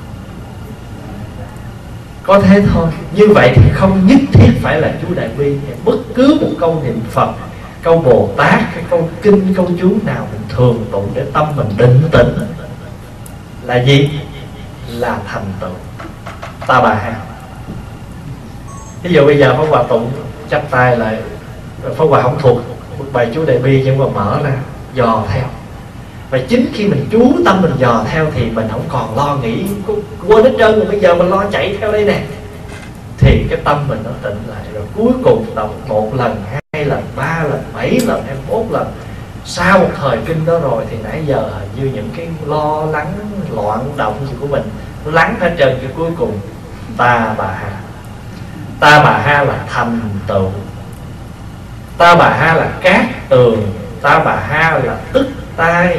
Có thế thôi. Như vậy thì không nhất thiết phải là chú Đại Bi. Bất cứ một câu niệm Phật, câu Bồ Tát, cái câu kinh, câu chú nào mình thường tụng để tâm mình định tĩnh là gì? Là thành tựu Ta Bà Ha. Ví dụ bây giờ Pháp Hòa tụng chắp tay lại, Pháp Hòa không thuộc một bài chú Đại Bi nhưng mà mở ra dò theo. Và chính khi mình chú tâm mình dò theo thì mình không còn lo nghĩ quên hết trơn rồi, bây giờ mình lo chạy theo đây nè. Thì cái tâm mình nó tịnh lại. Rồi cuối cùng đọc một lần, hai lần, ba lần, bảy lần, hay bốn lần. Sau một thời kinh đó rồi thì nãy giờ như những cái lo lắng, loạn động gì của mình nó lắng hết trơn. Cái cuối cùng Ta Bà Ha. Ta Bà Ha là thành tựu. Ta Bà Ha là cát tường. Ta Bà Ha là tức tai.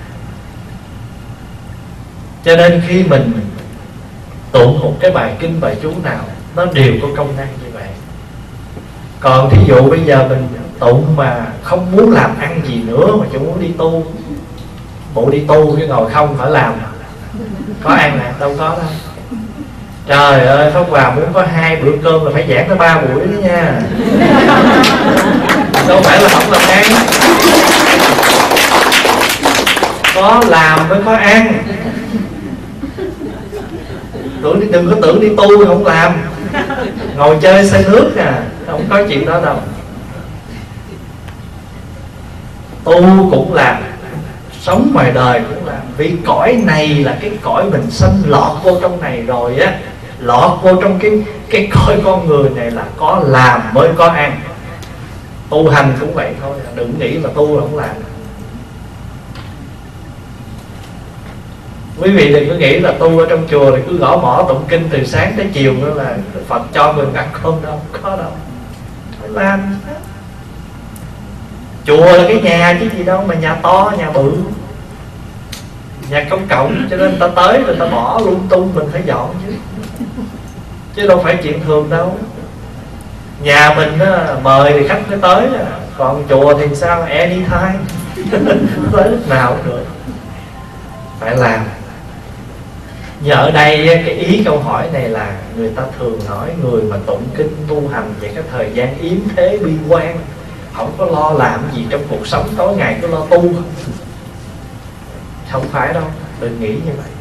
Cho nên khi mình tụng một cái bài kinh, bài chú nào nó đều có công năng như vậy. Còn thí dụ bây giờ mình tụng mà không muốn làm ăn gì nữa mà chỉ muốn đi tu, bộ đi tu cái ngồi không phải làm, có ăn nè, đâu có đâu. Trời ơi, Pháp Hòa muốn có hai bữa cơm là phải giảng tới ba buổi đó nha. Đâu phải là không làm ăn, có làm mới có ăn. Tưởng đừng có tưởng đi tu không làm, ngồi chơi xe nước nè, không có chuyện đó đâu. Tu cũng làm, sống ngoài đời cũng làm. Vì cõi này là cái cõi mình sanh lọt vô trong này rồi á, lọt vô trong cái cái cõi con người này là có làm mới có ăn. Tu hành cũng vậy thôi, đừng nghĩ là tu không làm. Quý vị đừng có nghĩ là tu ở trong chùa thì cứ gõ mõ tụng kinh từ sáng tới chiều nữa là Phật cho mình ăn cơm đâu, không có đâu. Phải làm. Chùa là cái nhà chứ gì đâu mà nhà to, nhà bự, nhà công cộng, cho nên người ta tới người ta bỏ lung tung mình phải dọn chứ. Chứ đâu phải chuyện thường đâu. Nhà mình á, mời thì khách mới tới, còn chùa thì sao anytime tới lúc nào cũng được. Phải làm. Nhờ ở đây cái ý câu hỏi này là người ta thường nói người mà tụng kinh tu hành về cái thời gian yếm thế bi quan, không có lo làm gì trong cuộc sống, tối ngày cứ lo tu không. Không phải đâu, đừng nghĩ như vậy.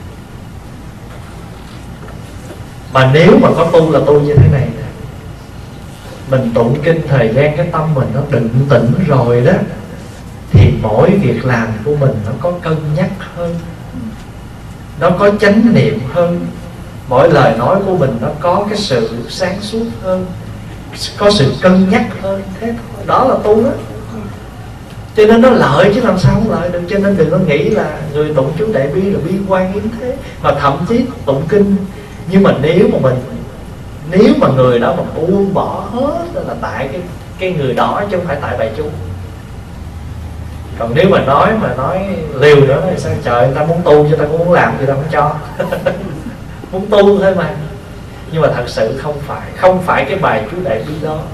Mà nếu mà có tu là tu như thế này nè, mình tụng kinh thời gian cái tâm mình nó định tĩnh rồi đó, thì mỗi việc làm của mình nó có cân nhắc hơn, nó có chánh niệm hơn, mỗi lời nói của mình nó có cái sự sáng suốt hơn, có sự cân nhắc hơn. Thế thôi, đó là tu đó. Cho nên nó lợi chứ làm sao không lợi được. Cho nên đừng có nghĩ là người tụng chú Đại Bi là bi quan yếm thế. Mà thậm chí tụng kinh, nhưng mà nếu mà mình nếu mà người đó mà buông bỏ hết là tại cái cái người đó, chứ không phải tại bài chú. Còn nếu mà nói mà nói liều nữa thì sao trời, người ta muốn tu cho ta cũng muốn làm gì ta không cho. Muốn tu thôi mà. Nhưng mà thật sự không phải, không phải cái bài chú Đại Bi đó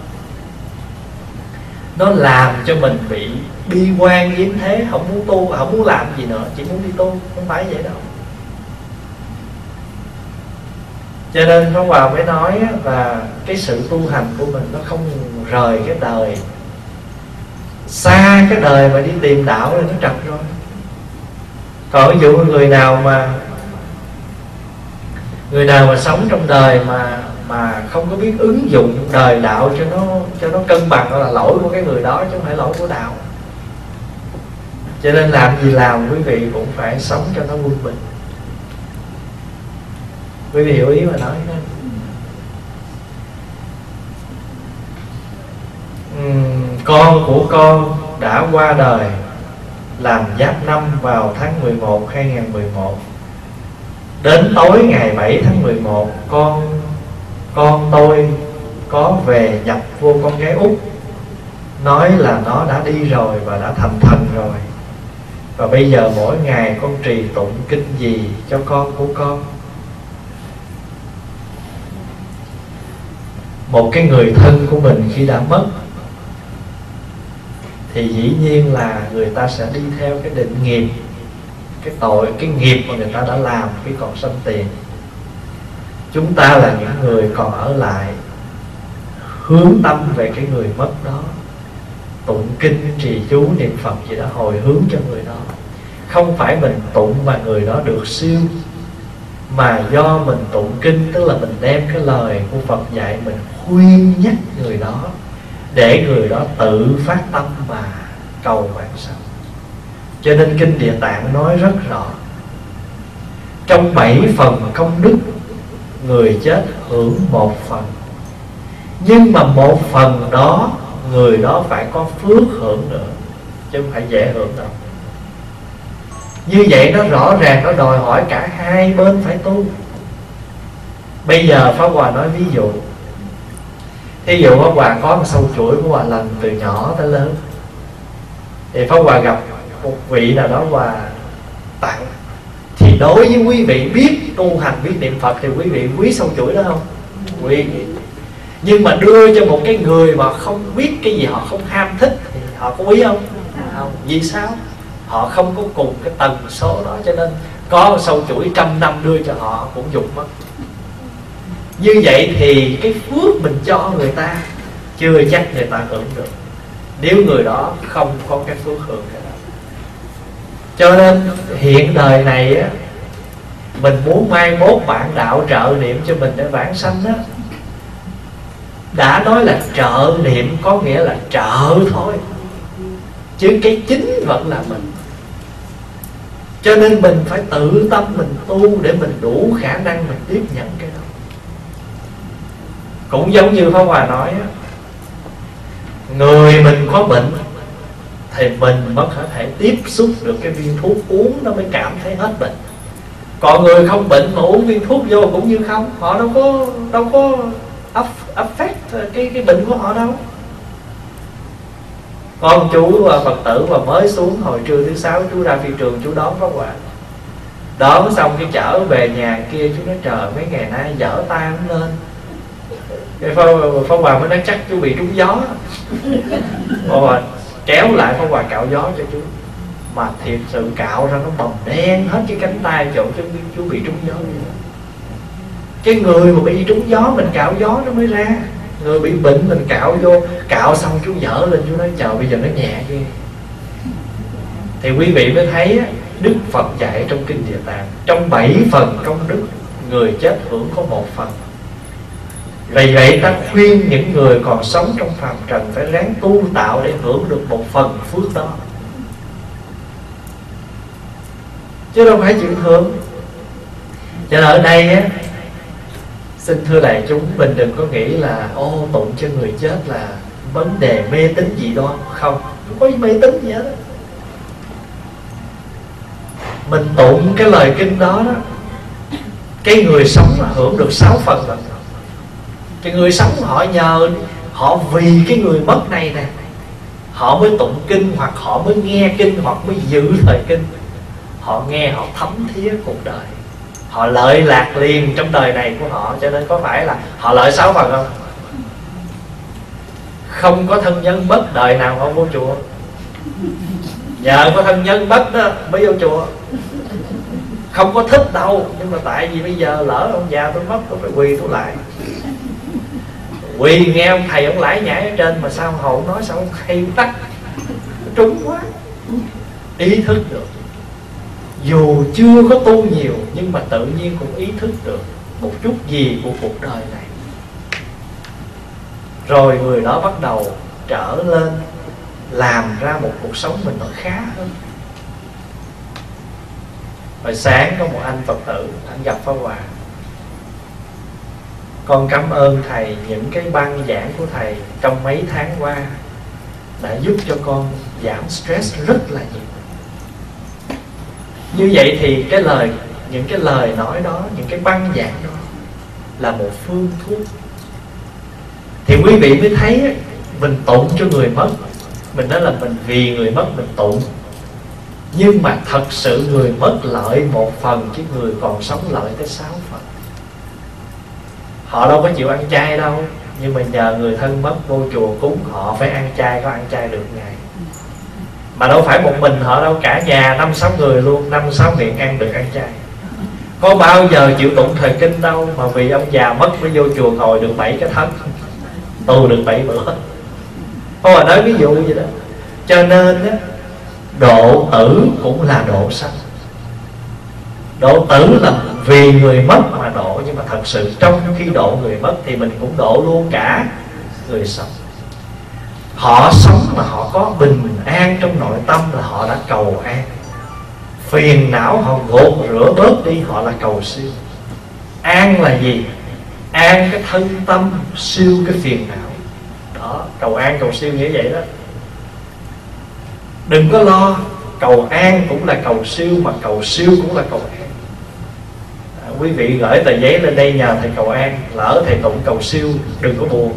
nó làm cho mình bị bi quan yếm thế, không muốn tu, không muốn làm gì nữa, chỉ muốn đi tu. Không phải vậy đâu. Cho nên Pháp Hòa mới nói là cái sự tu hành của mình nó không rời cái đời. Xa cái đời mà đi tìm đạo là nó trật rồi. Còn ví dụ người nào mà Người nào mà sống trong đời mà mà không có biết ứng dụng đời đạo cho nó cho nó cân bằng, là lỗi của cái người đó chứ không phải lỗi của đạo. Cho nên làm gì làm, quý vị cũng phải sống cho nó quân bình. Quý vị hiểu ý mà nói đó. Uhm, con của con đã qua đời làm giáp năm vào tháng mười một hai nghìn mười một. Đến tối ngày bảy tháng mười một, con con tôi có về nhập vô con gái út, nói là nó đã đi rồi và đã thành thần rồi. Và bây giờ mỗi ngày con trì tụng kinh gì cho con của con? Một cái người thân của mình khi đã mất thì dĩ nhiên là người ta sẽ đi theo cái định nghiệp, cái tội, cái nghiệp mà người ta đã làm khi còn sanh tiền. Chúng ta là những người còn ở lại, hướng tâm về cái người mất đó, tụng kinh, trì chú, niệm Phật gì đó, hồi hướng cho người đó. Không phải mình tụng mà người đó được siêu, mà do mình tụng kinh, tức là mình đem cái lời của Phật dạy, mình khuyên nhắc người đó để người đó tự phát tâm mà cầu vãng sanh. Cho nên kinh Địa Tạng nói rất rõ, trong bảy phần công đức, người chết hưởng một phần, nhưng mà một phần đó người đó phải có phước hưởng nữa, chứ không phải dễ hưởng đâu. Như vậy nó rõ ràng, nó đòi hỏi cả hai bên phải tu. Bây giờ Pháp Hòa nói ví dụ, thí dụ Pháp Hòa có một sâu chuỗi của Hòa lành từ nhỏ tới lớn, thì Pháp Hòa gặp một vị nào đó Hòa tặng, thì đối với quý vị biết tu hành, biết niệm Phật, thì quý vị quý sâu chuỗi đó không? Quý. Nhưng mà đưa cho một cái người mà không biết cái gì, họ không ham thích, thì họ có quý không? Không. Vì sao? Họ không có cùng cái tần số đó, cho nên có sâu chuỗi trăm năm đưa cho họ cũng dùng mất. Như vậy thì cái phước mình cho người ta chưa chắc người ta hưởng được, nếu người đó không có cái phước hưởng cái đó. Cho nên hiện đời này á, mình muốn mai mốt bạn đạo trợ niệm cho mình để vãng sanh á, đã nói là trợ niệm có nghĩa là trợ thôi, chứ cái chính vẫn là mình. Cho nên mình phải tự tâm mình tu để mình đủ khả năng mình tiếp nhận cái đó. Cũng giống như Pháp Hòa nói á, người mình có bệnh thì mình mới có thể tiếp xúc được cái viên thuốc, uống nó mới cảm thấy hết bệnh. Còn người không bệnh mà uống viên thuốc vô cũng như không, họ đâu có đâu có affect cái cái bệnh của họ đâu. Con chú và Phật tử và mới xuống hồi trưa thứ sáu, chú ra phi trường chú đón Pháp Hòa. Đón xong cái chở về nhà kia, chú nói trời mấy ngày nay dở tay không lên. Cái Pháp Hòa mới nói chắc chú bị trúng gió. Pháp Hòa kéo lại, Pháp Hòa cạo gió cho chú. Mà thiệt sự cạo ra nó bầm đen hết cái cánh tay chỗ chú, chú bị trúng gió. Cái người mà bị trúng gió mình cạo gió nó mới ra. Người bị bệnh mình cạo vô, cạo xong chú dở lên, chú nói trời bây giờ nó nhẹ ghê. Thì quý vị mới thấy Đức Phật dạy trong Kinh Địa Tạng, trong bảy phần công đức, người chết hưởng có một phần. Vì vậy ta khuyên những người còn sống trong phàm trần phải ráng tu tạo để hưởng được một phần phước đó, chứ đâu phải chịu hưởng. Cho nên ở đây á, xin thưa đại chúng, mình đừng có nghĩ là ô tụng cho người chết là vấn đề mê tín gì đó. Không, không có mê tín gì hết. Mình tụng cái lời kinh đó đó, cái người sống là hưởng được sáu phần rồi. Cái người sống họ nhờ, họ vì cái người mất này nè, họ mới tụng kinh, hoặc họ mới nghe kinh, hoặc mới giữ lời kinh. Họ nghe, họ thấm thía cuộc đời, họ lợi lạc liền trong đời này của họ. Cho nên có phải là họ lợi sáu phần không? Không có thân nhân mất, đời nào họ vô chùa. Nhờ có thân nhân mất đó mới vô chùa. Không có thích đâu, nhưng mà tại vì bây giờ lỡ ông già tôi mất, tôi phải quỳ tôi lại. Quỳ nghe ông thầy ông lải nhải ở trên, mà sao hậu nói sao ông hay tắt, trúng quá. Ý thức được, dù chưa có tu nhiều nhưng mà tự nhiên cũng ý thức được một chút gì của cuộc đời này. Rồi người đó bắt đầu trở lên, làm ra một cuộc sống mình nó khá hơn. Hồi sáng có một anh Phật tử, anh gặp Pháp Hòa. Con cảm ơn thầy, những cái băng giảng của thầy trong mấy tháng qua đã giúp cho con giảm stress rất là nhiều. Như vậy thì cái lời, những cái lời nói đó, những cái băng giảng đó là một phương thuốc. Thì quý vị mới thấy mình tụng cho người mất, mình nói là mình vì người mất mình tụng, nhưng mà thật sự người mất lợi một phần, chứ người còn sống lợi tới sáu phần. Họ đâu có chịu ăn chay đâu, nhưng mà nhờ người thân mất vô chùa cúng, họ phải ăn chay, có ăn chay được ngày. Mà đâu phải một mình họ đâu, cả nhà năm sáu người luôn, năm sáu miệng ăn được ăn chay. Có bao giờ chịu tụng thời kinh đâu, mà vì ông già mất mới vô chùa ngồi được bảy cái thân, tu được bảy bữa. Không mà nói ví dụ vậy đó. Cho nên á, độ tử cũng là độ sanh. Độ tử là vì người mất mà độ, nhưng mà thật sự trong khi độ người mất thì mình cũng độ luôn cả người sống. Họ sống mà họ có bình an trong nội tâm là họ đã cầu an. Phiền não họ gột rửa bớt đi, họ là cầu siêu. An là gì? An cái thân tâm, siêu cái phiền não. Đó, cầu an cầu siêu như vậy đó. Đừng có lo, cầu an cũng là cầu siêu, mà cầu siêu cũng là cầu an. À, quý vị gửi tờ giấy lên đây nhờ thầy cầu an, lỡ thầy tụng cầu siêu đừng có buồn.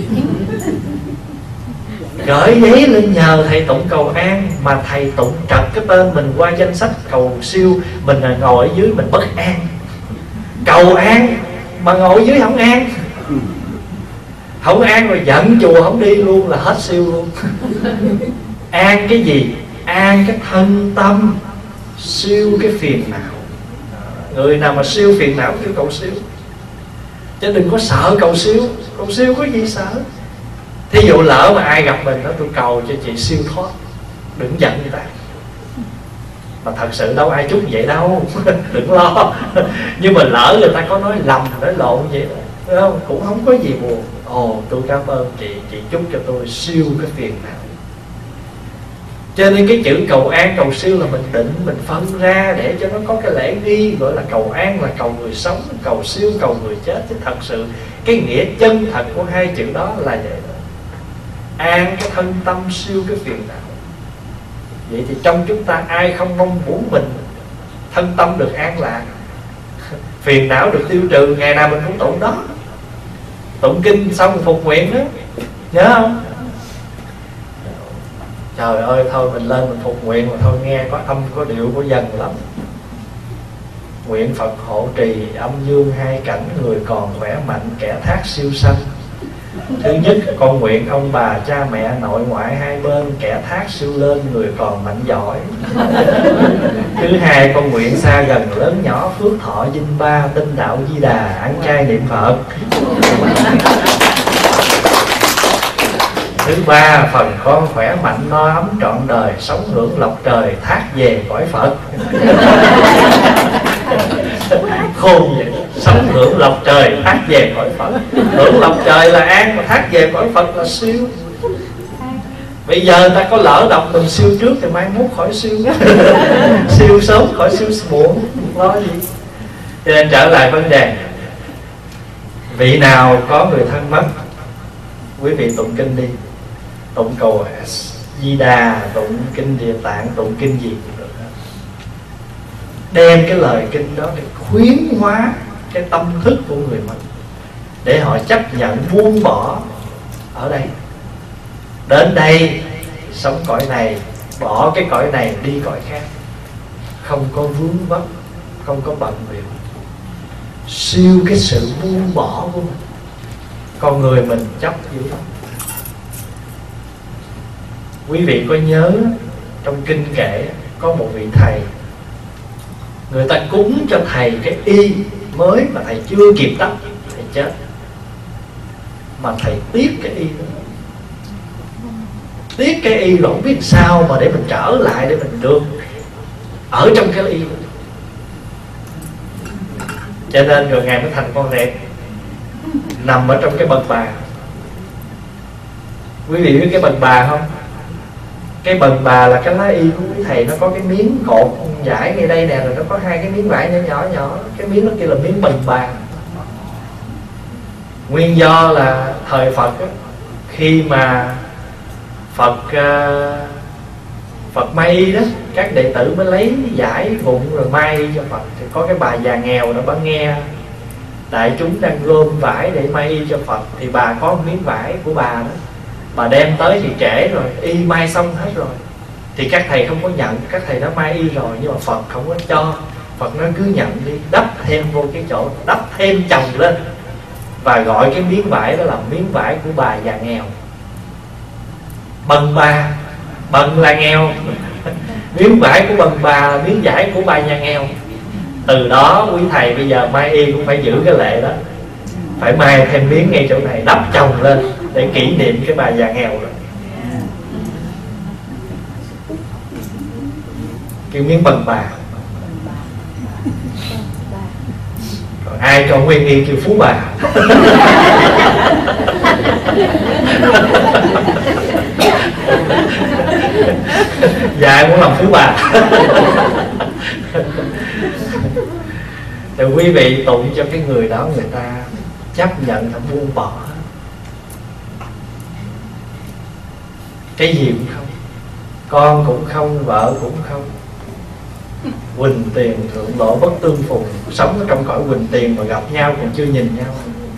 Gửi giấy lên nhờ thầy tụng cầu an, mà thầy tụng trật cái tên mình qua danh sách cầu siêu, mình ngồi ở dưới mình bất an. Cầu an mà ngồi ở dưới không an, không an rồi giận chùa không đi luôn là hết siêu luôn. An cái gì? An cái thân tâm, siêu cái phiền não. Người nào mà siêu phiền não kêu cầu siêu. Chứ đừng có sợ cầu siêu. Cầu siêu có gì sợ. Thí dụ lỡ mà ai gặp mình đó, tôi cầu cho chị siêu thoát, đừng giận người ta. Mà thật sự đâu ai chúc vậy đâu. Đừng lo. Nhưng mà lỡ người ta có nói lầm, nói lộn vậy đó, không? Cũng không có gì buồn. Ồ, tôi cảm ơn chị, chị chúc cho tôi siêu cái phiền não. Cho nên cái chữ cầu an cầu siêu là mình định, mình phân ra để cho nó có cái lễ nghi. Gọi là cầu an là cầu người sống, cầu siêu cầu người chết. Chứ thật sự cái nghĩa chân thật của hai chữ đó là vậy đó. An cái thân tâm, siêu cái phiền não. Vậy thì trong chúng ta ai không mong muốn mình thân tâm được an lạc, phiền não được tiêu trừ, ngày nào mình cũng tụng đó. Tụng kinh xong phục nguyện đó, nhớ không? Trời ơi, thôi mình lên mình phục nguyện mà thôi nghe có âm có điệu có dần lắm. Nguyện Phật hộ trì âm dương hai cảnh, người còn khỏe mạnh kẻ thác siêu sanh. Thứ nhất, con nguyện ông bà cha mẹ nội ngoại hai bên kẻ thác siêu lên, người còn mạnh giỏi. Thứ hai, con nguyện xa gần lớn nhỏ phước thọ dinh ba, tinh đạo di đà, ăn chay niệm Phật. Thứ ba, phần con khỏe mạnh no ấm trọn đời, sống hưởng lộc trời, thác về cõi Phật. Khôn vậy, sống hưởng lộc trời, thác về cõi Phật. Hưởng lộc trời là an, mà thác về cõi Phật là siêu. Bây giờ ta có lỡ đọc mình siêu trước thì mai mốt khỏi siêu. Siêu sớm khỏi siêu muộn, không lo gì. Cho nên trở lại vấn đề, vị nào có người thân mất, quý vị tụng kinh đi. Tụng cầu Di Đà, tụng kinh Địa Tạng, tụng kinh gì cũng được. Đem cái lời kinh đó để khuyến hóa cái tâm thức của người mất, để họ chấp nhận buông bỏ ở đây, đến đây sống cõi này, bỏ cái cõi này đi cõi khác, không có vướng vấp, không có bận biểu, siêu cái sự buông bỏ của mình. Con người mình chấp dữ lắm. Quý vị có nhớ trong kinh kể có một vị thầy, người ta cúng cho thầy cái y mới mà thầy chưa kịp đắp, thầy chết, mà thầy tiếc cái y đó. Tiếc cái y rồi không biết sao mà để mình trở lại, để mình được ở trong cái y đó. Cho nên rồi Ngài mới thành con rệp, nằm ở trong cái bần bà. Quý vị biết cái bần bà không? Cái bần bà là cái lá y của quý thầy, nó có cái miếng cột vải ngay đây nè, rồi nó có hai cái miếng vải nhỏ nhỏ nhỏ. Cái miếng đó kia là miếng bần bà. Nguyên do là thời Phật á, khi mà Phật uh, Phật may y đó, các đệ tử mới lấy vải vụn rồi may cho Phật. Thì có cái bà già nghèo đó, bà nghe đại chúng đang gom vải để may y cho Phật, thì bà có một miếng vải của bà đó, bà đem tới thì trễ rồi, y may xong hết rồi, thì các thầy không có nhận. Các thầy đã may y rồi nhưng mà Phật không có cho. Phật nói cứ nhận đi, đắp thêm vô cái chỗ, đắp thêm chồng lên, và gọi cái miếng vải đó là miếng vải của bà già nghèo. Bần bà, bần là nghèo. Miếng vải của bần bà là miếng vải của bà nhà nghèo. Từ đó quý thầy bây giờ may y cũng phải giữ cái lệ đó, phải may thêm miếng ngay chỗ này, đắp chồng lên để kỷ niệm cái bà già nghèo đó. Kêu miếng bần bà. Còn ai cho nguyên y kêu phú bà. Dạ muốn làm phú bà. Thì quý vị tụng cho cái người đó, người ta chấp nhận, ta buông bỏ cái gì cũng không, con cũng không, vợ cũng không. Huỳnh tiền thượng lộ bất tương phùng, sống ở trong cõi huỳnh tiền mà gặp nhau còn chưa nhìn nhau.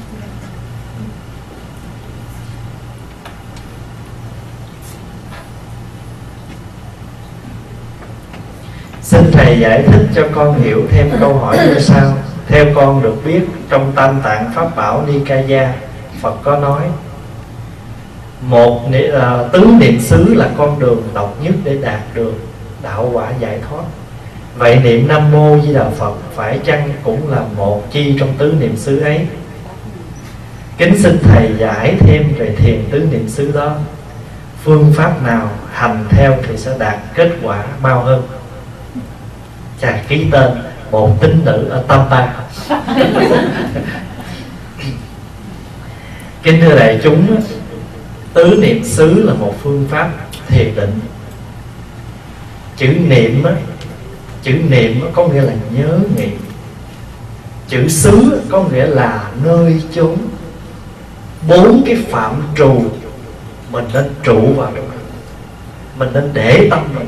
Xin thầy giải thích cho con hiểu thêm câu hỏi như sau. Theo con được biết, trong Tam Tạng Pháp Bảo Nikaya, Phật có nói một uh, tứ niệm xứ là con đường độc nhất để đạt được đạo quả giải thoát. Vậy niệm Nam Mô Di Đà Phật phải chăng cũng là một chi trong tứ niệm xứ ấy? Kính xin thầy giải thêm về thiền tứ niệm xứ đó. Phương pháp nào hành theo thì sẽ đạt kết quả mau hơn? Chà, ký tên một tín nữ ở Tampa. Kính thưa đại chúng, tứ niệm xứ là một phương pháp thiền định. Chữ niệm á, chữ niệm có nghĩa là nhớ nghĩ. Chữ xứ có nghĩa là nơi chốn. Bốn cái phạm trù mình nên trụ vào trong đó, mình nên để tâm mình.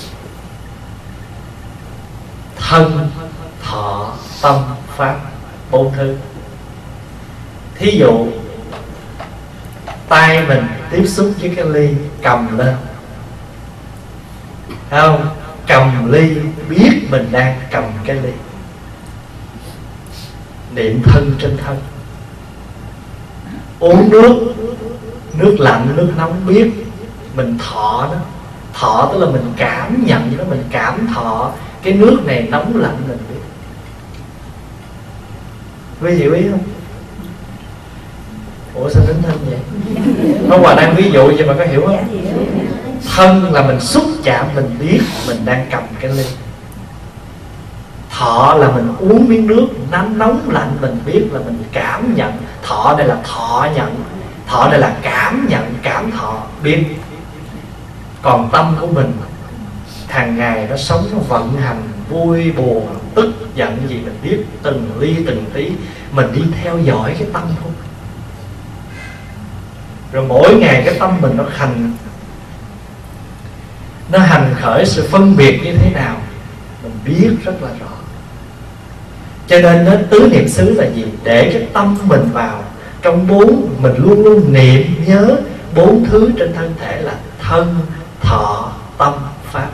Thân, thọ, tâm, pháp, bốn thứ. Thí dụ tay mình tiếp xúc với cái ly, cầm lên, thấy không? Cầm ly, biết mình đang cầm cái ly. Niệm thân trên thân. Uống nước, nước lạnh, nước nóng, biết mình thọ đó. Thọ tức là mình cảm nhận đó, mình cảm thọ cái nước này nóng lạnh mình biết. Quý vị biết không? Ủa sao đến thân vậy? Nó Hòa đang ví dụ vậy mà có hiểu không? Thân là mình xúc chạm, mình biết mình đang cầm cái ly. Thọ là mình uống miếng nước nóng nóng lạnh, mình biết là mình cảm nhận. Thọ đây là thọ nhận, thọ đây là cảm nhận, cảm thọ, biết. Còn tâm của mình hàng ngày nó sống, nó vận hành, vui buồn tức giận gì mình biết từng ly từng tí. Mình đi theo dõi cái tâm thôi. Rồi mỗi ngày cái tâm mình nó hành, nó hành khởi sự phân biệt như thế nào mình biết rất là rõ. Cho nên nó tứ niệm xứ là gì? Để cái tâm mình vào trong bốn, mình luôn luôn niệm nhớ bốn thứ trên thân thể là thân, thọ, tâm, pháp.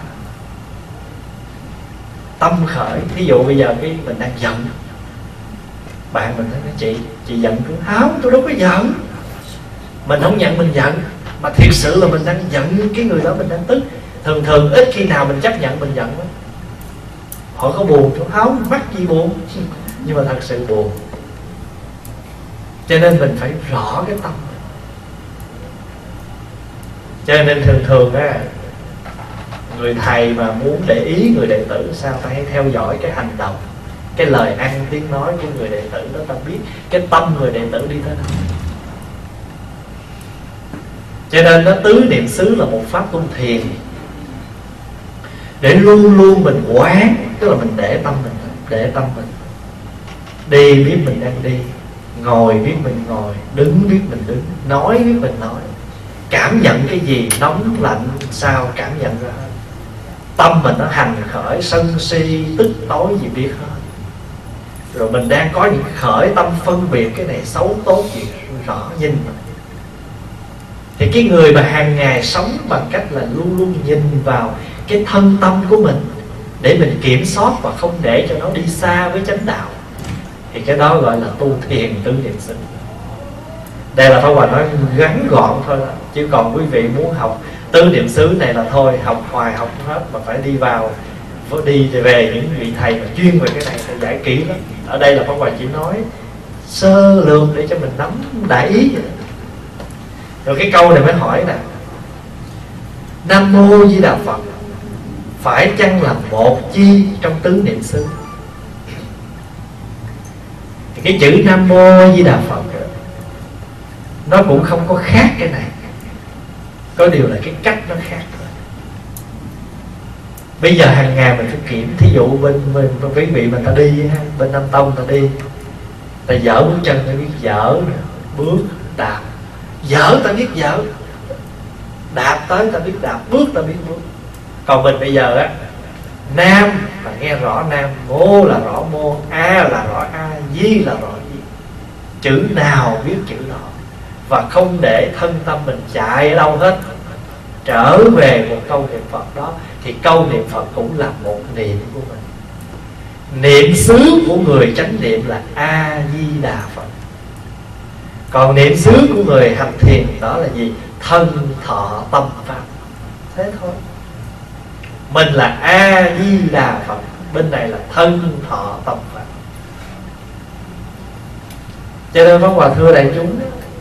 Tâm khởi, ví dụ bây giờ cái mình đang giận, bạn mình nói chị, chị giận tôi. Không, tôi đâu có giận. Mình không nhận mình giận, mà thiệt sự là mình đang giận cái người đó, mình đang tức. Thường thường ít khi nào mình chấp nhận mình giận đó. Họ có buồn tôi không, mắc gì buồn, nhưng mà thật sự buồn. Cho nên mình phải rõ cái tâm. Cho nên thường thường á, người thầy mà muốn để ý người đệ tử sao, ta hãy theo dõi cái hành động, cái lời ăn tiếng nói của người đệ tử đó, ta biết cái tâm người đệ tử đi thế nào. Cho nên nó tứ niệm xứ là một pháp tu thiền, để luôn luôn mình quán, tức là mình để tâm mình, để tâm mình. Đi biết mình đang đi, ngồi biết mình ngồi, đứng biết mình đứng, nói biết mình nói, cảm nhận cái gì nóng lạnh sao cảm nhận ra. Tâm mình nó hành khởi sân si tức tối gì biết hết. Rồi mình đang có những khởi tâm phân biệt cái này xấu tốt gì rõ nhìn mình. Thì cái người mà hàng ngày sống bằng cách là luôn luôn nhìn vào cái thân tâm của mình, để mình kiểm soát và không để cho nó đi xa với chánh đạo, thì cái đó gọi là tu thiền tứ niệm xứ. Đây là Pháp Hòa nói ngắn gọn thôi đó. Chứ còn quý vị muốn học tứ niệm xứ này là thôi, học hoài học hết, mà phải đi vào, đi về những vị thầy mà chuyên về cái này phải giải kỹ lắm. Ở đây là Pháp Hòa chỉ nói sơ lược để cho mình nắm đại ý vậy. Rồi cái câu này mới hỏi nè: Nam Mô Di Đà Phật phải chăng là một chi trong tứ niệm xứ? Thì cái chữ Nam Mô Di Đà Phật nó cũng không có khác cái này, có điều là cái cách nó khác thôi. Bây giờ hàng ngày mình phải kiểm. Thí dụ bên bên quý vị mình ta đi ha, bên Nam Tông ta đi, ta dở bước chân ta biết dở, bước đạp, dở ta biết dở, đạp tới ta biết đạp, bước ta biết bước. Còn mình bây giờ á, Nam là nghe rõ Nam, Mô là rõ Mô, A là rõ A, Di là rõ Di. Chữ nào biết chữ đó, và không để thân tâm mình chạy ở đâu hết, trở về một câu niệm Phật đó. Thì câu niệm Phật cũng là một niệm của mình. Niệm xứ của người chánh niệm là A-di-đà Phật. Còn niệm xứ của người hành thiền đó là gì? Thân, thọ, tâm, pháp. Thế thôi. Mình là A-di-đà Phật, bên này là thân, thọ, tâm, pháp. Cho nên Pháp Hòa thưa đại chúng,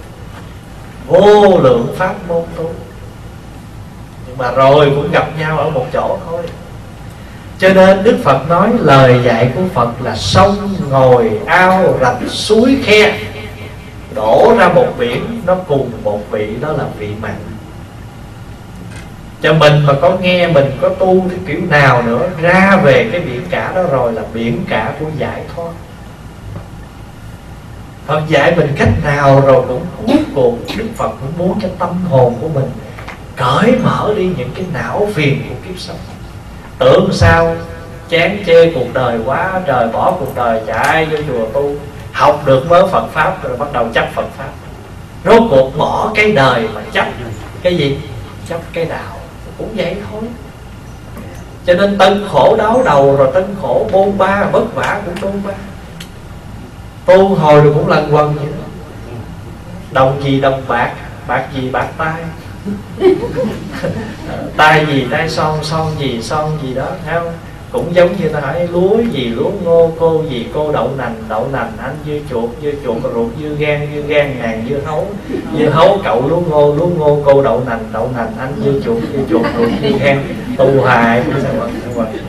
vô lượng pháp môn tu, nhưng mà rồi cũng gặp nhau ở một chỗ thôi. Cho nên Đức Phật nói lời dạy của Phật là sông, ngồi, ao, rạch, suối, khe đổ ra một biển, nó cùng một vị, đó là vị mặn. Cho mình mà có nghe, mình có tu thì kiểu nào nữa, ra về cái biển cả đó rồi là biển cả của giải thoát. Phật dạy mình cách nào rồi cũng cuối cùng Đức Phật cũng muốn cho tâm hồn của mình cởi mở đi những cái não phiền của kiếp sống. Tưởng sao chán chê cuộc đời quá trời, bỏ cuộc đời chạy vô chùa tu, học được mới Phật Pháp rồi bắt đầu chấp Phật Pháp. Rốt cuộc bỏ cái đời mà chấp cái gì? Chấp cái đạo. Cũng vậy thôi. Cho nên tân khổ đáo đầu, rồi tân khổ bôn ba, vất vả cũng bôn ba. Tu hồi rồi cũng lần quần vậy đó. Đồng gì đồng bạc, bạc gì bạc tay, tay gì tay son, son gì son gì đó, thấy không? Cũng giống như ta hỏi lúa gì lúa ngô, cô gì cô đậu nành, đậu nành anh dưa chuột, dưa chuột ruột dưa gan, dưa gan ngàn dưa hấu, dưa hấu cậu lúa ngô, lúa ngô cô đậu nành, đậu nành anh dưa chuột, dưa chuột ruột dưa gan. Tu hài cũng sao vậy, sao vậy?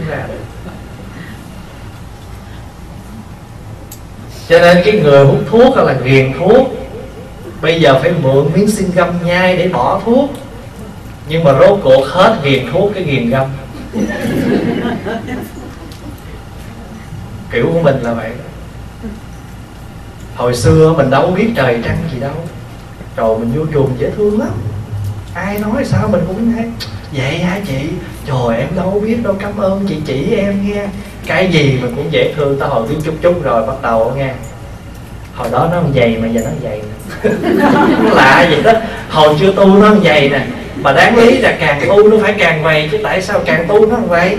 Cho nên cái người hút thuốc hay là ghiền thuốc bây giờ phải mượn miếng xin găm nhai để bỏ thuốc. Nhưng mà rốt cuộc hết ghiền thuốc cái ghiền găm. Kiểu của mình là vậy. Hồi xưa mình đâu biết trời trăng gì đâu, rồi mình vô chùa dễ thương lắm. Ai nói sao mình cũng nghe. Vậy hả chị? Trời em đâu biết đâu, cảm ơn chị chỉ em nghe. Cái gì mình cũng dễ thương. Tới hồi biết chút chút rồi bắt đầu nghe. Hồi đó nó dày mà giờ nó dày nè. Nó lạ vậy đó. Hồi chưa tu nó dày nè, mà đáng lý là càng tu nó phải càng vầy, chứ tại sao càng tu nó vậy?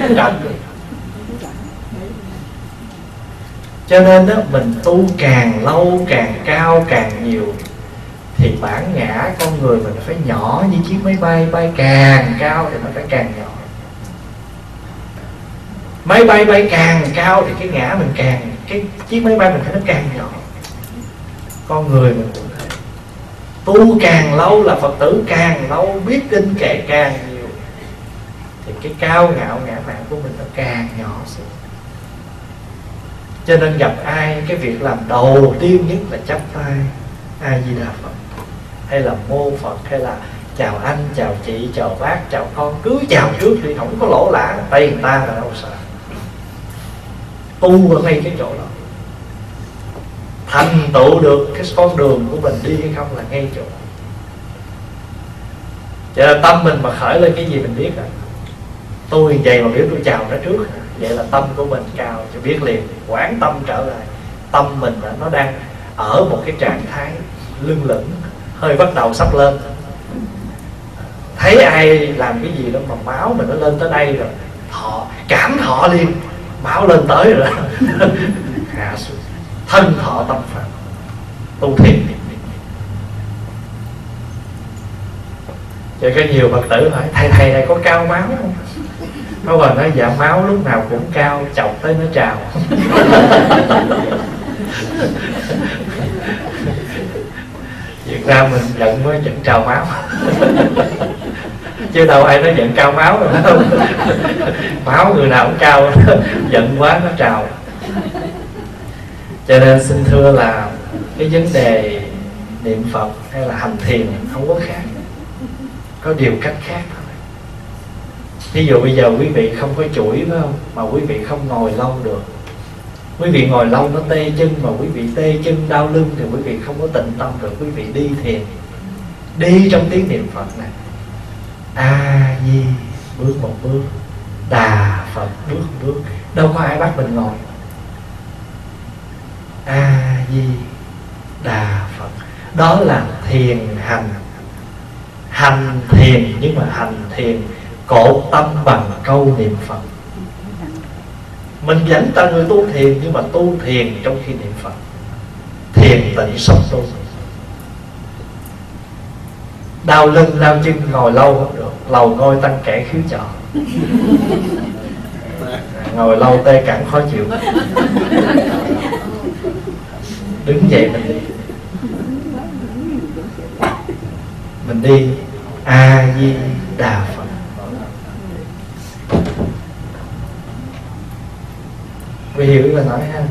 Cho nên đó, mình tu càng lâu càng cao càng nhiều thì bản ngã con người mình phải nhỏ như chiếc máy bay. Bay càng cao thì nó phải càng nhỏ. Máy bay bay càng cao thì cái ngã mình càng, cái chiếc máy bay mình phải nó càng nhỏ. Con người mình cũng thế. Tu càng lâu là Phật tử càng lâu, biết kinh kệ càng nhiều thì cái cao ngạo ngã mạn của mình nó càng nhỏ xuống. Cho nên gặp ai, cái việc làm đầu tiên nhất là chắp tay A Di Đà Phật, hay là mô Phật, hay là chào anh, chào chị, chào bác, chào con. Cứ chào trước đi, không có lỗ lã. Tay người ta là đâu sợ. Tu ở ngay cái chỗ đó, thành tựu được cái con đường của mình đi hay không là ngay chỗ. Vậy là tâm mình mà khởi lên cái gì mình biết rồi. Tôi vậy mà biết tôi chào nó trước, vậy là tâm của mình cao, cho biết liền. Quán tâm trở lại, tâm mình nó đang ở một cái trạng thái lưng lửng, hơi bắt đầu sắp lên. Thấy ai làm cái gì đó mà máu mình nó lên tới đây rồi, thọ, cảm thọ liền, máu lên tới rồi hạ xuống, thân thọ tâm Phật, tu thiền. Cho có nhiều Phật tử hỏi thầy thầy này có cao máu không? Có bà nói dạ máu lúc nào cũng cao, chọc tới nó trào. Việt Nam mình giận mới giận trào máu. Chứ đâu ai nói giận cao máu rồi đâu. Máu người nào cũng cao, giận quá nó trào. Cho nên xin thưa là cái vấn đề niệm Phật hay là hành thiền không có khác, có điều cách khác thôi. Ví dụ bây giờ quý vị không có chuỗi phải không, mà quý vị không ngồi lâu được. Quý vị ngồi lâu nó tê chân, mà quý vị tê chân đau lưng thì quý vị không có tịnh tâm được. Quý vị đi thiền, đi trong tiếng niệm Phật này, A Di bước một bước, Đà Phật bước một bước. Đâu có ai bắt mình ngồi. A Di Đà Phật, đó là thiền hành. Hành thiền, nhưng mà hành thiền cột tâm bằng câu niệm Phật. Mình vẫn là người tu thiền, nhưng mà tu thiền trong khi niệm Phật. Thiền tịnh sống tu. Đau lưng đau chân ngồi lâu không được, lầu ngôi tăng kẻ khiếu trọ. Ngồi lâu tê cẳng khó chịu, đứng dậy mình đi. Mình đi A Di Đà Phật. Vì hiểu là nói ha.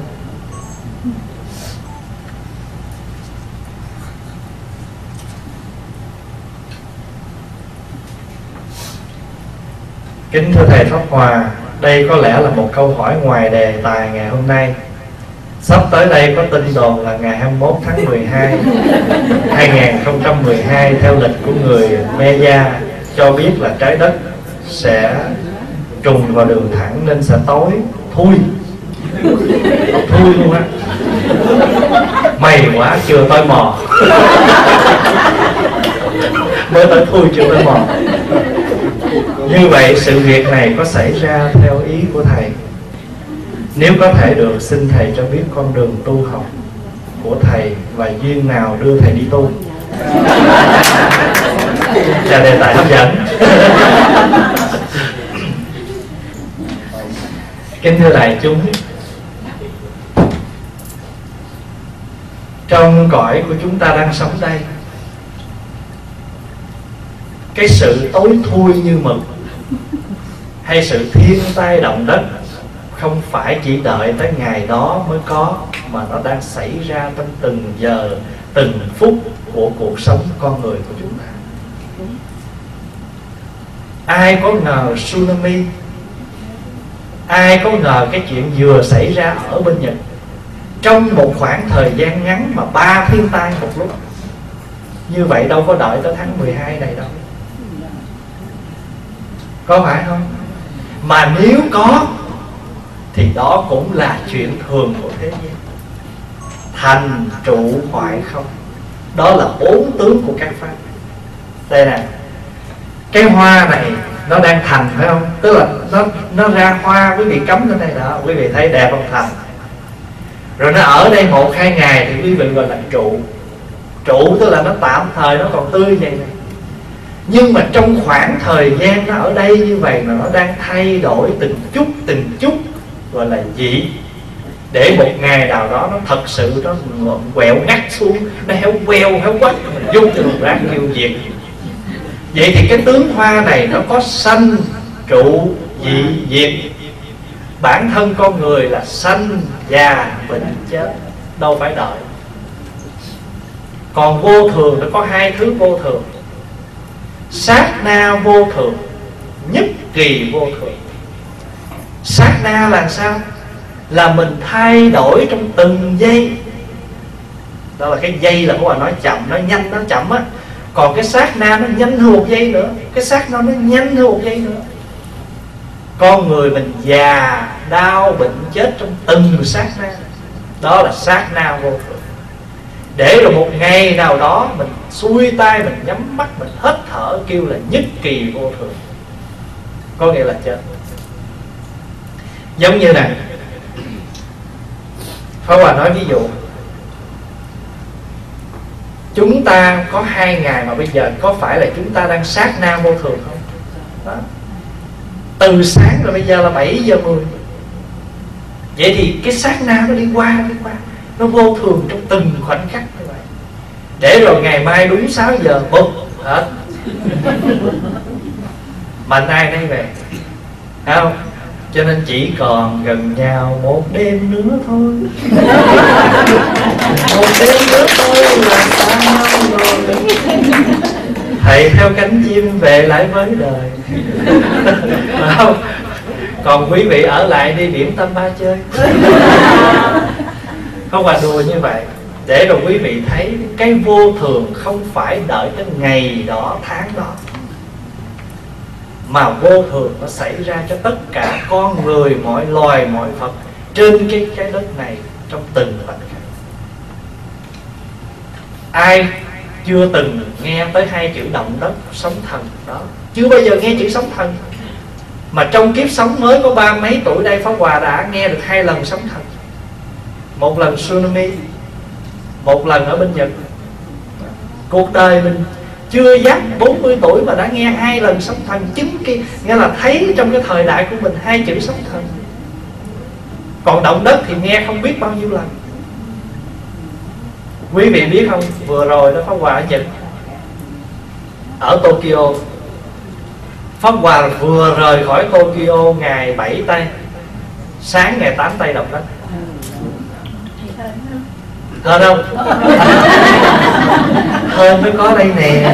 Kính thưa Thầy Pháp Hòa, đây có lẽ là một câu hỏi ngoài đề tài ngày hôm nay. Sắp tới đây có tin đồn là ngày hai mươi mốt tháng mười hai hai nghìn không trăm mười hai theo lịch của người Maya cho biết là trái đất sẽ trùng vào đường thẳng nên sẽ tối thui. Thui luôn á. May quá chưa tới mò. Mới tới thui chưa tới mò. Như vậy sự việc này có xảy ra theo ý của Thầy? Nếu có thể được, xin Thầy cho biết con đường tu học của Thầy và duyên nào đưa Thầy đi tu. Là đề tài hấp dẫn. Kính thưa đại chúng, trong cõi của chúng ta đang sống đây, cái sự tối thui như mực hay sự thiên tai động đất không phải chỉ đợi tới ngày đó mới có, mà nó đang xảy ra trong từng giờ, từng phút của cuộc sống con người của chúng ta. Ai có ngờ tsunami, ai có ngờ cái chuyện vừa xảy ra ở bên Nhật trong một khoảng thời gian ngắn mà ba thiên tai một lúc. Như vậy đâu có đợi tới tháng mười hai này đâu, có phải không? Mà nếu có thì đó cũng là chuyện thường của thế gian. Thành trụ hoại không, đó là bốn tướng của các pháp. Đây nè, cái hoa này nó đang thành phải không? Tức là nó nó ra hoa, quý vị cắm lên đây đó, quý vị thấy đẹp không? Thành. Rồi nó ở đây một hai ngày thì quý vị gọi là trụ. Trụ tức là nó tạm thời nó còn tươi vậy này. Nhưng mà trong khoảng thời gian nó ở đây như vậy mà nó đang thay đổi từng chút từng chút, gọi là dị. Để một ngày nào đó nó thật sự nó quẹo ngắt xuống, nó héo queo héo quắt, mình dung cho một rác kêu diệt. Vậy thì cái tướng hoa này nó có sanh trụ dị diệt. Bản thân con người là sanh già bệnh chết, đâu phải đợi. Còn vô thường nó có hai thứ vô thường: sát na vô thường, nhất kỳ vô thường. Sát na là sao? Là mình thay đổi trong từng giây. Đó là cái giây là có nói chậm, nói nhanh, nó chậm á. Còn cái sát na nó nhanh hơn một giây nữa. Cái sát na nó nhanh hơn một giây nữa. Con người mình già, đau, bệnh, chết trong từng sát na. Đó là sát na vô thường. Để rồi một ngày nào đó mình xuôi tay, mình nhắm mắt, mình hít thở, kêu là nhất kỳ vô thường, có nghĩa là chết. Giống như này, Pháp Hòa nói ví dụ, chúng ta có hai ngày mà bây giờ có phải là chúng ta đang sát na vô thường không? Đó. Từ sáng rồi bây giờ là bảy giờ mười. Vậy thì cái sát na nó đi qua, đi qua, nó vô thường trong từng khoảnh khắc như vậy. Để rồi ngày mai đúng sáu giờ bụp hết. Mà nay nay về, thấy không? Cho nên chỉ còn gần nhau một đêm nữa thôi. Một đêm nữa thôi là sao rồi. Thầy theo cánh chim về lại với đời. Không? Còn quý vị ở lại đi điểm tâm ba chơi. Không phải đùa như vậy. Để rồi quý vị thấy cái vô thường không phải đợi tới ngày đó, tháng đó, mà vô thường nó xảy ra cho tất cả con người, mọi loài, mọi vật trên cái trái đất này trong từng khoảnh khắc. Ai chưa từng nghe tới hai chữ động đất, sóng thần đó, chưa bao giờ nghe chữ sóng thần, mà trong kiếp sống mới có ba mấy tuổi đây, Pháp Hòa đã nghe được hai lần sóng thần. Một lần tsunami, một lần ở bên Nhật. Cuộc đời mình chưa dắt bốn mươi tuổi mà đã nghe hai lần sóng thần, chứng kia nghĩa là thấy trong cái thời đại của mình hai chữ sóng thần. Còn động đất thì nghe không biết bao nhiêu lần. Quý vị biết không, vừa rồi đó Pháp Hòa ở Nhật, ở Tokyo. Pháp Hòa vừa rời khỏi Tokyo ngày bảy tây, sáng ngày tám tây động đất. Hơn không? Hơn mới có đây nè.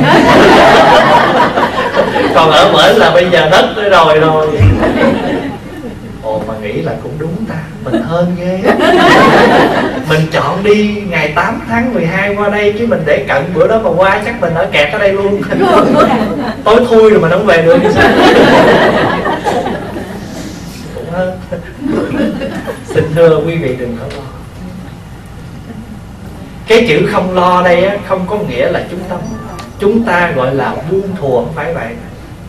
Còn ở bển là bây giờ đất tới rồi rồi. Ồ mà nghĩ là cũng đúng ta, mình hơn ghê. Mình chọn đi ngày tám tháng mười hai qua đây, chứ mình để cận bữa đó mà qua chắc mình ở kẹt ở đây luôn. Tối thui rồi mà không về được thì sao? Cũng hơn. Xin thưa quý vị đừng có lo. Cái chữ không lo đây á, không có nghĩa là chúng ta chúng ta gọi là buông thùa, không phải vậy.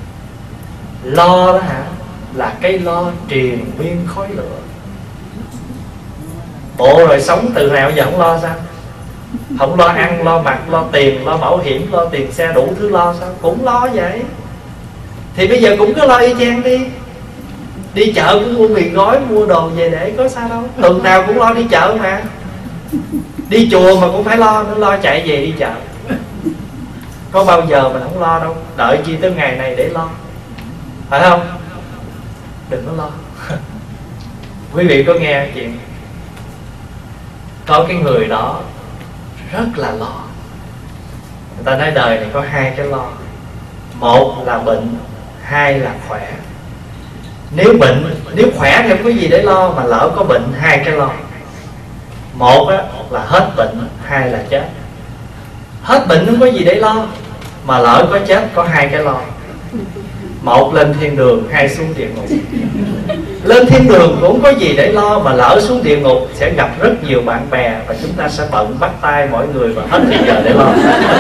Lo đó hả, là cái lo triền miên khói lửa. Bộ rồi sống từ nào giờ không lo sao? Không lo ăn, lo mặc, lo tiền, lo bảo hiểm, lo tiền xe, đủ thứ lo sao? Cũng lo vậy. Thì bây giờ cũng cứ lo y chang đi. Đi chợ cũng mua mì gói, mua đồ về để có sao đâu. Tuần nào cũng lo đi chợ mà. Đi chùa mà cũng phải lo, nó lo chạy về đi chợ. Có bao giờ mình không lo đâu. Đợi chi tới ngày này để lo, phải không? Đừng có lo. Quý vị có nghe chuyện có cái người đó rất là lo. Người ta nói đời này có hai cái lo. Một là bệnh, hai là khỏe. Nếu bệnh, nếu khỏe thì không có gì để lo, mà lỡ có bệnh, hai cái lo. Một á, là hết bệnh, hai là chết. Hết bệnh không có gì để lo, mà lỡ có chết có hai cái lo. Một lên thiên đường, hai xuống địa ngục. Lên thiên đường cũng có gì để lo, mà lỡ xuống địa ngục sẽ gặp rất nhiều bạn bè, và chúng ta sẽ bận bắt tay mỗi người và hết thời giờ để lo.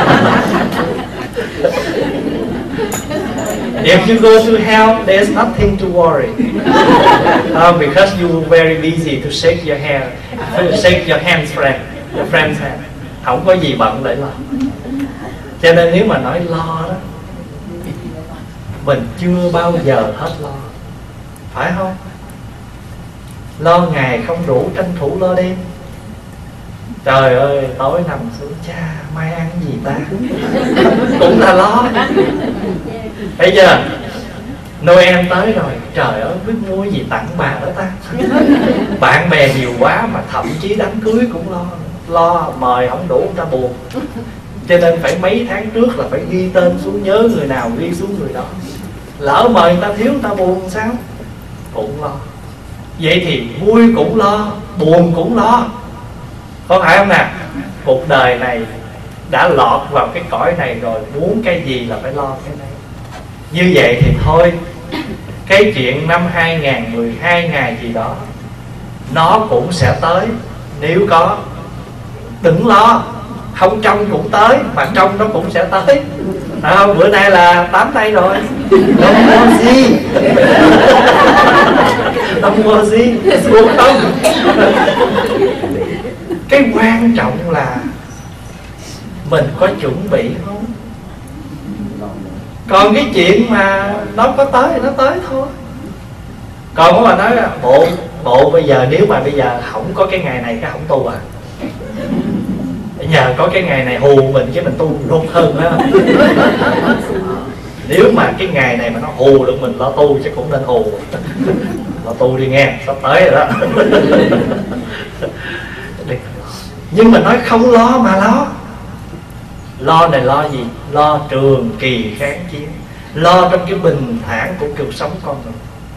If you go to hell, there's nothing to worry, uh, because you were very busy to shake your hand, to shake your hands, friend, your friend's hand. Không có gì bận để lo. Cho nên nếu mà nói lo đó, mình chưa bao giờ hết lo, phải không? Lo ngày không đủ, tranh thủ lo đêm. Trời ơi, tối nằm xuống, cha mai ăn gì ta, cũng là lo. Bây giờ Noel tới rồi, trời ơi biết mua gì tặng bà đó ta. Bạn bè nhiều quá mà thậm chí đám cưới cũng lo. Lo mời không đủ người ta buồn. Cho nên phải mấy tháng trước là phải ghi tên xuống, nhớ người nào ghi xuống người đó. Lỡ mời người ta thiếu, người ta buồn sao? Cũng lo. Vậy thì vui cũng lo, buồn cũng lo, có phải không nè? Cuộc đời này đã lọt vào cái cõi này rồi, muốn cái gì là phải lo cái này. Như vậy thì thôi, cái chuyện năm hai nghìn mười hai ngày gì đó nó cũng sẽ tới. Nếu có, đừng lo, không trông cũng tới, mà trông nó cũng sẽ tới. À không, bữa nay là tám tay rồi. Don't worry. Don't worry. Xuống không. Cái quan trọng là mình có chuẩn bị không. Còn cái chuyện mà nó có tới thì nó tới thôi. Còn có mà nói là bộ bộ bây giờ nếu mà bây giờ không có cái ngày này cái không tu à. Nhờ có cái ngày này hù mình chứ mình tu luôn hơn đó. Nếu mà cái ngày này mà nó hù được mình lo tu chứ cũng nên hù. Lo tu đi nghe, sắp tới rồi đó. Nhưng mà nói không lo mà lo. Lo này lo gì? Lo trường kỳ kháng chiến, lo trong cái bình thản của cuộc sống con người.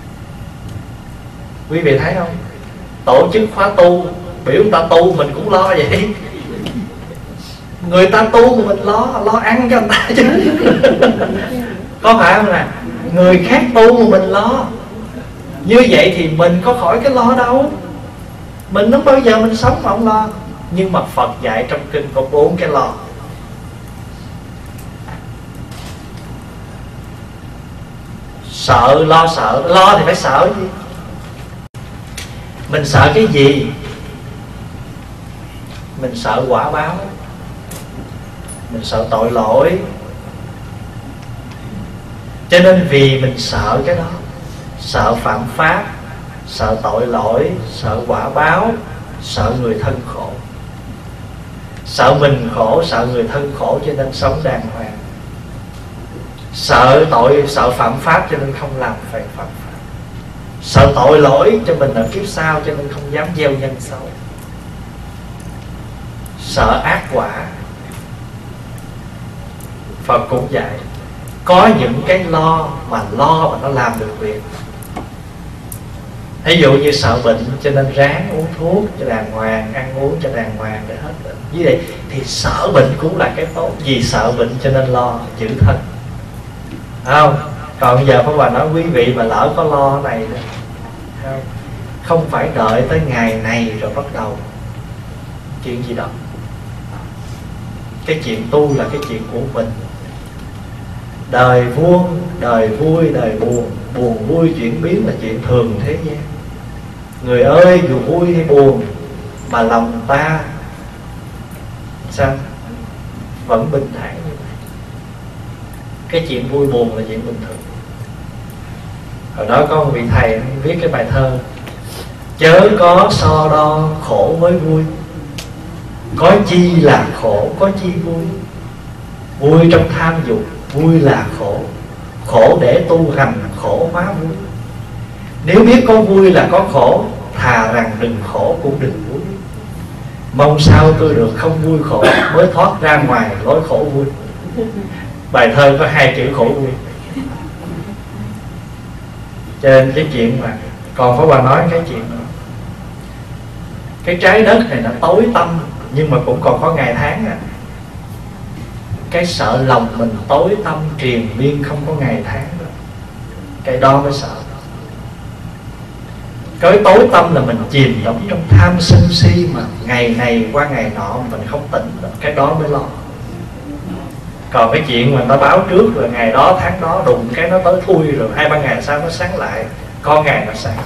Quý vị thấy không? Tổ chức khóa tu, biểu người ta tu mình cũng lo vậy. Người ta tu mà mình lo, lo ăn cho người ta chứ. Có phải không nè? Người khác tu mà mình lo. Như vậy thì mình có khỏi cái lo đâu. Mình không bao giờ mình sống mà không lo. Nhưng mà Phật dạy trong kinh có bốn cái lo. Sợ, lo sợ. Lo thì phải sợ gì? Mình sợ cái gì? Mình sợ quả báo, mình sợ tội lỗi. Cho nên vì mình sợ cái đó, sợ phạm pháp, sợ tội lỗi, sợ quả báo, sợ người thân khổ, sợ mình khổ, sợ người thân khổ, cho nên sống đàng hoàng. Sợ tội, sợ phạm pháp cho nên không làm phải phạm pháp. Sợ tội lỗi cho mình ở kiếp sau cho nên không dám gieo nhân xấu. Sợ ác quả. Phật cũng dạy có những cái lo mà lo mà nó làm được việc. Ví dụ như sợ bệnh cho nên ráng uống thuốc cho đàng hoàng, ăn uống cho đàng hoàng để hết bệnh. Như vậy thì sợ bệnh cũng là cái tốt. Vì sợ bệnh cho nên lo giữ thân, không? Còn giờ Pháp Hòa nói quý vị mà lỡ có lo này đó, không? Không phải đợi tới ngày này rồi bắt đầu chuyện gì đó. Cái chuyện tu là cái chuyện của mình. Đời vuông, đời vui, đời buồn. Buồn vui chuyển biến là chuyện thường thế gian. Người ơi, dù vui hay buồn mà lòng ta sao vẫn bình thản như vậy. Cái chuyện vui buồn là chuyện bình thường. Hồi đó có một vị thầy viết cái bài thơ: chớ có so đo khổ với vui, có chi là khổ, có chi vui. Vui trong tham dục, vui là khổ, khổ để tu hành, khổ hóa vui. Nếu biết có vui là có khổ, thà rằng đừng khổ cũng đừng vui. Mong sao tôi được không vui khổ, mới thoát ra ngoài lối khổ vui. Bài thơ có hai chữ khổ vui. Cho nên cái chuyện mà còn Pháp Hòa nói cái chuyện đó, cái trái đất này nó tối tăm nhưng mà cũng còn có ngày tháng à. Cái sợ lòng mình tối tăm triền miên không có ngày tháng đó, cái đó mới sợ. Cái tối tâm là mình chìm đắm trong tham sân si mà ngày này qua ngày nọ mình không tỉnh được, cái đó mới lo. Còn cái chuyện mà nó báo trước rồi ngày đó tháng đó đụng cái nó tới thui rồi hai ba ngày sau nó sáng lại, có ngày nó sáng lại.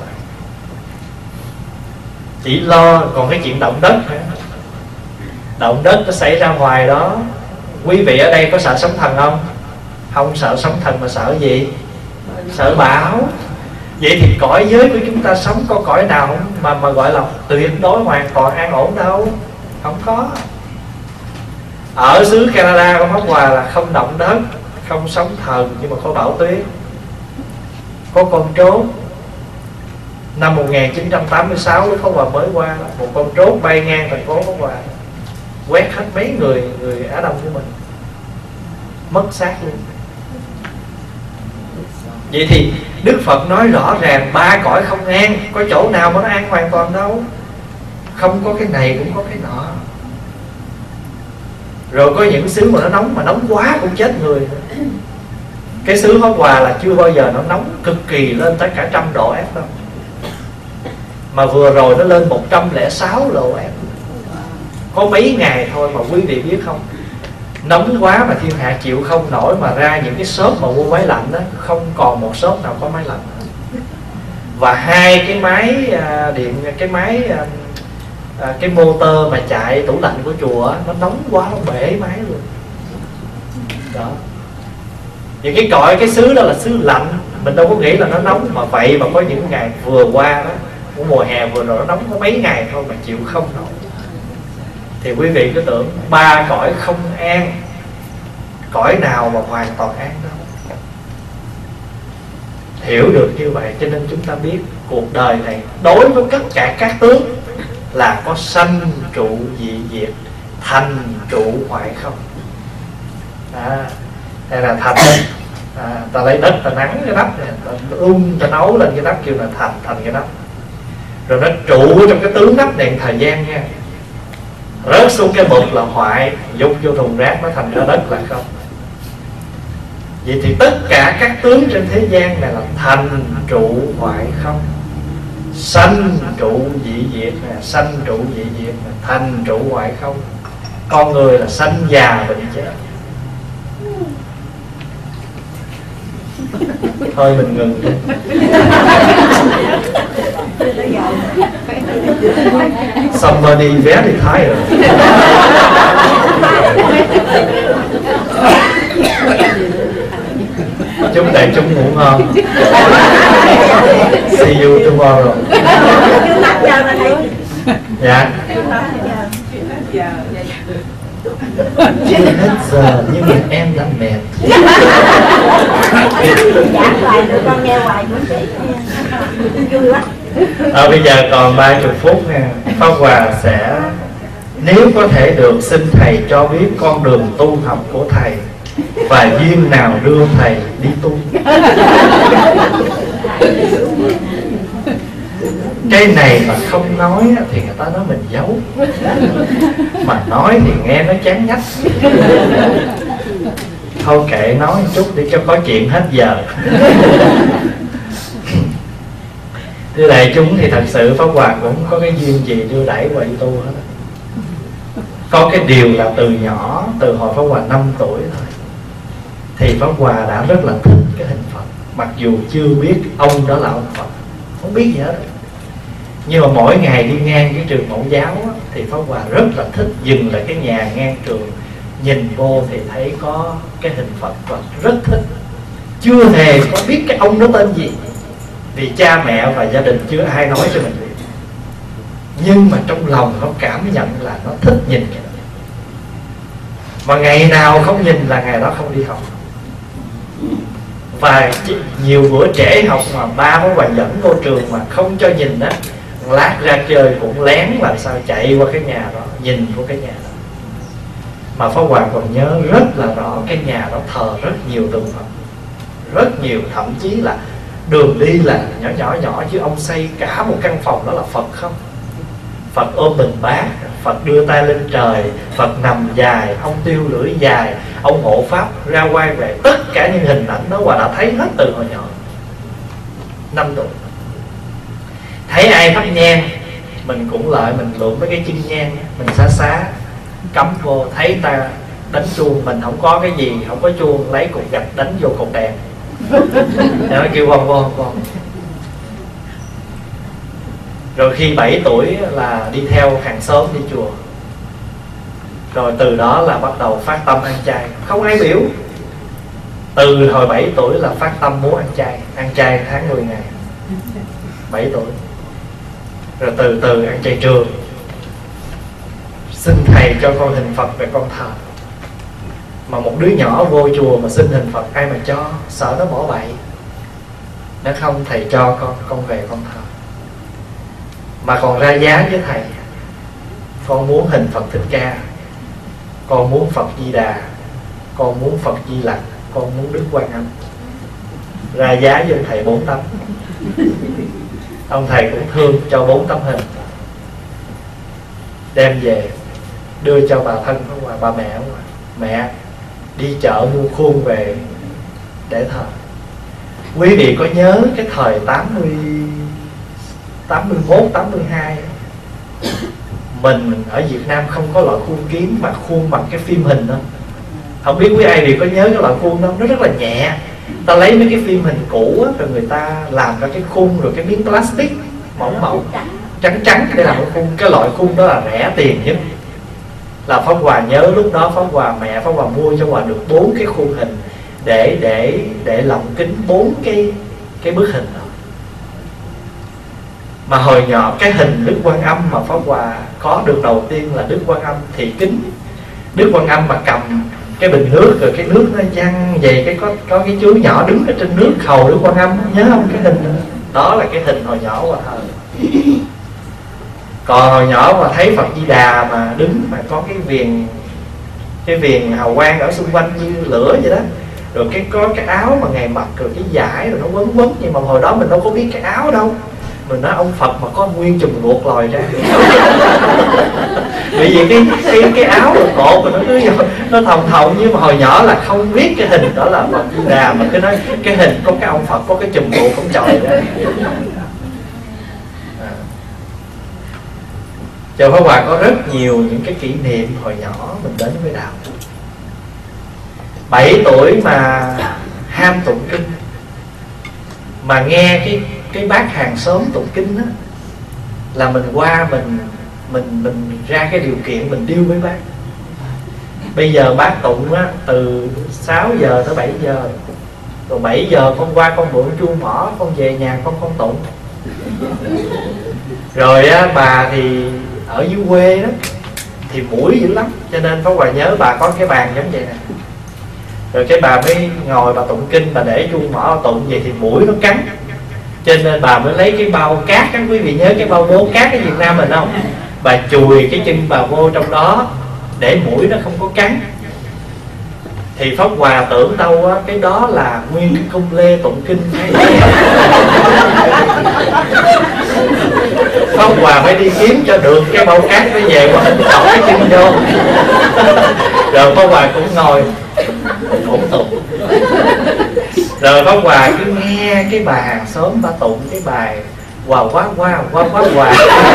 Chỉ lo. Còn cái chuyện động đất nữa, động đất nó xảy ra ngoài đó, quý vị ở đây có sợ sóng thần không? Không sợ sóng thần mà sợ gì? Sợ bão. Vậy thì cõi giới của chúng ta sống có cõi nào mà mà gọi là tuyệt đối hoàn toàn an ổn đâu? Không có. Ở xứ Canada của Pháp Hòa là không động đất, không sóng thần, nhưng mà có bão tuyết, có con trốt. Năm một nghìn chín trăm tám mươi sáu lúc Pháp Hòa mới qua, một con trốt bay ngang thành phố Pháp Hòa, quét hết mấy người người Á Đông của mình, mất xác luôn. Vậy thì Đức Phật nói rõ ràng ba cõi không an, có chỗ nào mà nó an hoàn toàn đâu. Không có cái này cũng có cái nọ. Rồi có những xứ mà nó nóng, mà nóng quá cũng chết người. Cái xứ Pháp Hòa là chưa bao giờ nó nóng cực kỳ lên tới cả trăm độ F đâu. Mà vừa rồi nó lên một trăm lẻ sáu độ F. Có mấy ngày thôi mà quý vị biết không, nóng quá mà thiên hạ chịu không nổi, mà ra những cái shop mà mua máy lạnh đó, không còn một shop nào có máy lạnh. Và hai cái máy à, điện, cái máy à, à, cái motor mà chạy tủ lạnh của chùa nó nóng quá, nó bể máy luôn đó. Những cái cõi cái xứ đó là xứ lạnh, mình đâu có nghĩ là nó nóng. Mà vậy mà có những ngày vừa qua đó, của mùa hè vừa rồi nó nóng có mấy ngày thôi mà chịu không nổi. Thì quý vị cứ tưởng ba cõi không an, cõi nào mà hoàn toàn an đâu. Hiểu được như vậy cho nên chúng ta biết cuộc đời này đối với tất cả các tướng là có sanh trụ dị diệt, thành trụ hoại không. À, đây là thành. À, ta lấy đất ta nắng cái nắp này, ta ung ta nấu lên cái nắp kêu là thành, thành cái nắp. Rồi nó trụ trong cái tướng nắp này thời gian nha, rớt xuống cái bột là hoại, dục vô thùng rác nó thành ra đất là không. Vậy thì tất cả các tướng trên thế gian này là thành trụ hoại không, sanh trụ dị diệt nè, sanh trụ dị diệt nè, thành trụ hoại không. Con người là sanh già bệnh chết. Thôi mình ngừng đi. Somebody very tired. Chúc đại chúng ngủ ngon. See you tomorrow. Dạ. Chưa hết giờ nhưng mà em đã mệt. Giảng hoài rồi con nghe hoài cũng vậy. Vui quá. À, bây giờ còn ba mươi phút nha. Pháp Hòa sẽ, nếu có thể được, xin thầy cho biết con đường tu học của thầy và duyên nào đưa thầy đi tu. Cái này mà không nói thì người ta nói mình giấu, mà nói thì nghe nó chán ngắt. Thôi kệ nói một chút để cho có chuyện hết giờ. Thưa đại chúng thì thật sự Pháp Hòa cũng có cái duyên gì đưa đẩy qua đi tu hết. Có cái điều là từ nhỏ, từ hồi Pháp Hòa năm tuổi thôi, thì Pháp Hòa đã rất là thích cái hình Phật. Mặc dù chưa biết ông đó là ông Phật, không biết gì hết. Nhưng mà mỗi ngày đi ngang cái trường mẫu giáo á, thì Pháp Hòa rất là thích dừng lại cái nhà ngang trường, nhìn vô thì thấy có cái hình Phật và rất thích. Chưa hề có biết cái ông đó tên gì, Vì cha mẹ và gia đình chưa ai nói cho mình biết, nhưng mà trong lòng nó cảm nhận là nó thích nhìn. Mà ngày nào không nhìn là ngày đó không đi học. Và nhiều bữa trễ học mà ba mới bà dẫn vô trường mà không cho nhìn á, lát ra chơi cũng lén làm sao chạy qua cái nhà đó, nhìn của cái nhà đó. Mà Pháp Hòa còn nhớ rất là rõ, cái nhà đó thờ rất nhiều tượng Phật, rất nhiều, thậm chí là đường đi là nhỏ nhỏ nhỏ, chứ ông xây cả một căn phòng đó là Phật không. Phật ôm bình bát, Phật đưa tay lên trời, Phật nằm dài, ông tiêu lưỡi dài, ông hộ pháp ra quay về. Tất cả những hình ảnh đó Hòa đã thấy hết từ hồi nhỏ, năm tuổi. Thấy ai thắp nhang mình cũng lại, mình lượm mấy cái chân nhang, mình xá xá cắm vô. Thấy ta đánh chuông, mình không có cái gì, không có chuông, lấy cục gạch đánh vô cột đèn. Nó kêu con con con. Rồi khi bảy tuổi là đi theo hàng xóm đi chùa. Rồi từ đó là bắt đầu phát tâm ăn chay, không ai biểu. Từ hồi bảy tuổi là phát tâm muốn ăn chay, ăn chay tháng mười ngày, bảy tuổi. Rồi từ từ ăn chay trường. Xin thầy cho con hình Phật về con thờ. Mà một đứa nhỏ vô chùa mà xin hình Phật ai mà cho, sợ nó bỏ bậy. Nếu không thầy cho con, con về con thờ. Mà còn ra giá với thầy, con muốn hình Phật Thích Ca, con muốn Phật Di Đà, con muốn Phật Di Lặc, con muốn Đức Quan Âm. Ra giá với thầy bốn tấm. Ông thầy cũng thương cho bốn tấm hình, đem về đưa cho bà thân của bà, bà mẹ của bà. Mẹ đi chợ mua khuôn về để thờ. Quý vị có nhớ cái thời tám mươi, tám mươi mốt, tám mươi hai, mình ở Việt Nam không có loại khuôn kiếm mà khuôn bằng cái phim hình đó. Không biết quý ai thì có nhớ cái loại khuôn đó, nó rất là nhẹ. Ta lấy mấy cái phim hình cũ á, rồi người ta làm ra cái khuôn, rồi cái miếng plastic mỏng mỏng trắng trắng để làm cái khuôn. Cái loại khuôn đó là rẻ tiền nhất. Là Pháp Hòa nhớ lúc đó Pháp Hòa, mẹ Pháp Hòa mua cho Hòa được bốn cái khuôn hình để để để lồng kính bốn cái cái bức hình đó. Mà hồi nhỏ cái hình Đức Quan Âm mà Pháp Hòa có được đầu tiên là Đức Quan Âm thì kính. Đức Quan Âm mà cầm cái bình nước, rồi cái nước nó văng về, cái có có cái chú nhỏ đứng ở trên nước khầu Đức Quan Âm, nhớ không? Cái hình đó, đó là cái hình hồi nhỏ Hòa thờ. Còn hồi nhỏ Hòa thấy Phật Di Đà mà đứng mà có cái viền, cái viền hào quang ở xung quanh như lửa vậy đó. Rồi cái có cái áo mà Ngài mặc, rồi cái vải rồi nó quấn quấn. Nhưng mà hồi đó mình đâu có biết cái áo đâu. Mình nói ông Phật mà có nguyên chùm ruột lòi ra. Bởi vì cái, cái, cái áo rồi cột rồi nó cứ nó thòng thòng. Nhưng mà hồi nhỏ là không biết cái hình đó là Phật Di Đà. Mà cứ nói cái hình có cái ông Phật có cái chùm ruột cũng trồi ra. À. Chợ Pháp Hòa có rất nhiều những cái kỷ niệm hồi nhỏ mình đến với đạo. Bảy tuổi mà ham tụng kinh, mà nghe cái cái bác hàng xóm tụng kinh đó, là mình qua mình mình mình ra cái điều kiện mình điêu với bác. Bây giờ bác tụng á, từ sáu giờ tới bảy giờ, rồi bảy giờ con qua con mượn chuông mỏ, con về nhà con con tụng. Rồi á, bà thì ở dưới quê đó thì muỗi dữ lắm, cho nên Pháp Hòa nhớ bà có cái bàn giống vậy nè. Rồi cái bà mới ngồi bà tụng kinh, bà để chuông mỏ tụng vậy thì muỗi nó cắn. Cho nên bà mới lấy cái bao cát, các quý vị nhớ cái bao bố cát ở Việt Nam mình không? Bà chùi cái chân bà vô trong đó để muỗi nó không có cắn. Thì Pháp Hòa tưởng đâu á, cái đó là nguyên cung lê tụng kinh. Pháp Hòa phải đi kiếm cho được cái bao cát nó về qua chọc cái chân vô. Rồi Pháp Hòa cũng ngồi cũng tụng. Rồi Pháp Hòa cứ nghe cái bà hàng xóm bà tụng cái bài Hòa quá qua qua quá hòa.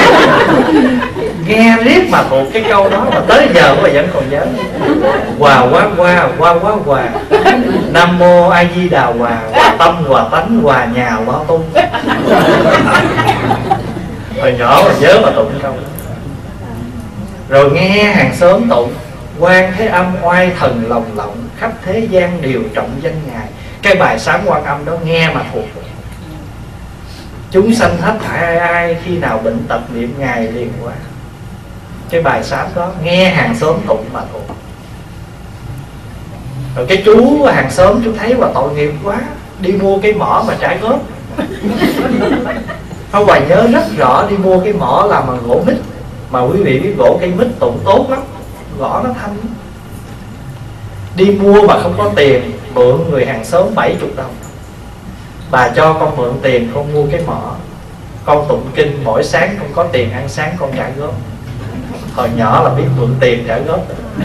Nghe riết mà thuộc cái câu đó mà tới giờ mà vẫn còn nhớ. Hòa quá qua qua quá hòa. Nam mô A Di Đà Hòa. Hòa tâm hòa tánh hòa nhà hòa tung. Hồi nhỏ mà nhớ mà tụng câu. Rồi nghe hàng xóm tụng Quan Thế Âm oai thần lòng lộng, khắp thế gian đều trọng danh Ngài. Cái bài Sáng Quan Âm đó nghe mà thuộc. chúng sanh hết thảy ai ai, khi nào bệnh tật niệm Ngài liền quá. Cái bài sám đó nghe hàng xóm tụng mà thuộc. Rồi cái chú hàng xóm chú thấy và tội nghiệp quá, đi mua cái mỏ mà trả góp. Pháp Hòa nhớ rất rõ đi mua cái mỏ làm bằng gỗ mít. Mà quý vị biết gỗ cây mít tụng tốt lắm, gõ nó thanh. Đi mua mà không có tiền, mượn người hàng xóm bảy mươi đồng. Bà cho con mượn tiền con mua cái mỏ, con tụng kinh mỗi sáng con có tiền ăn sáng con trả góp. Hồi nhỏ là biết mượn tiền trả góp.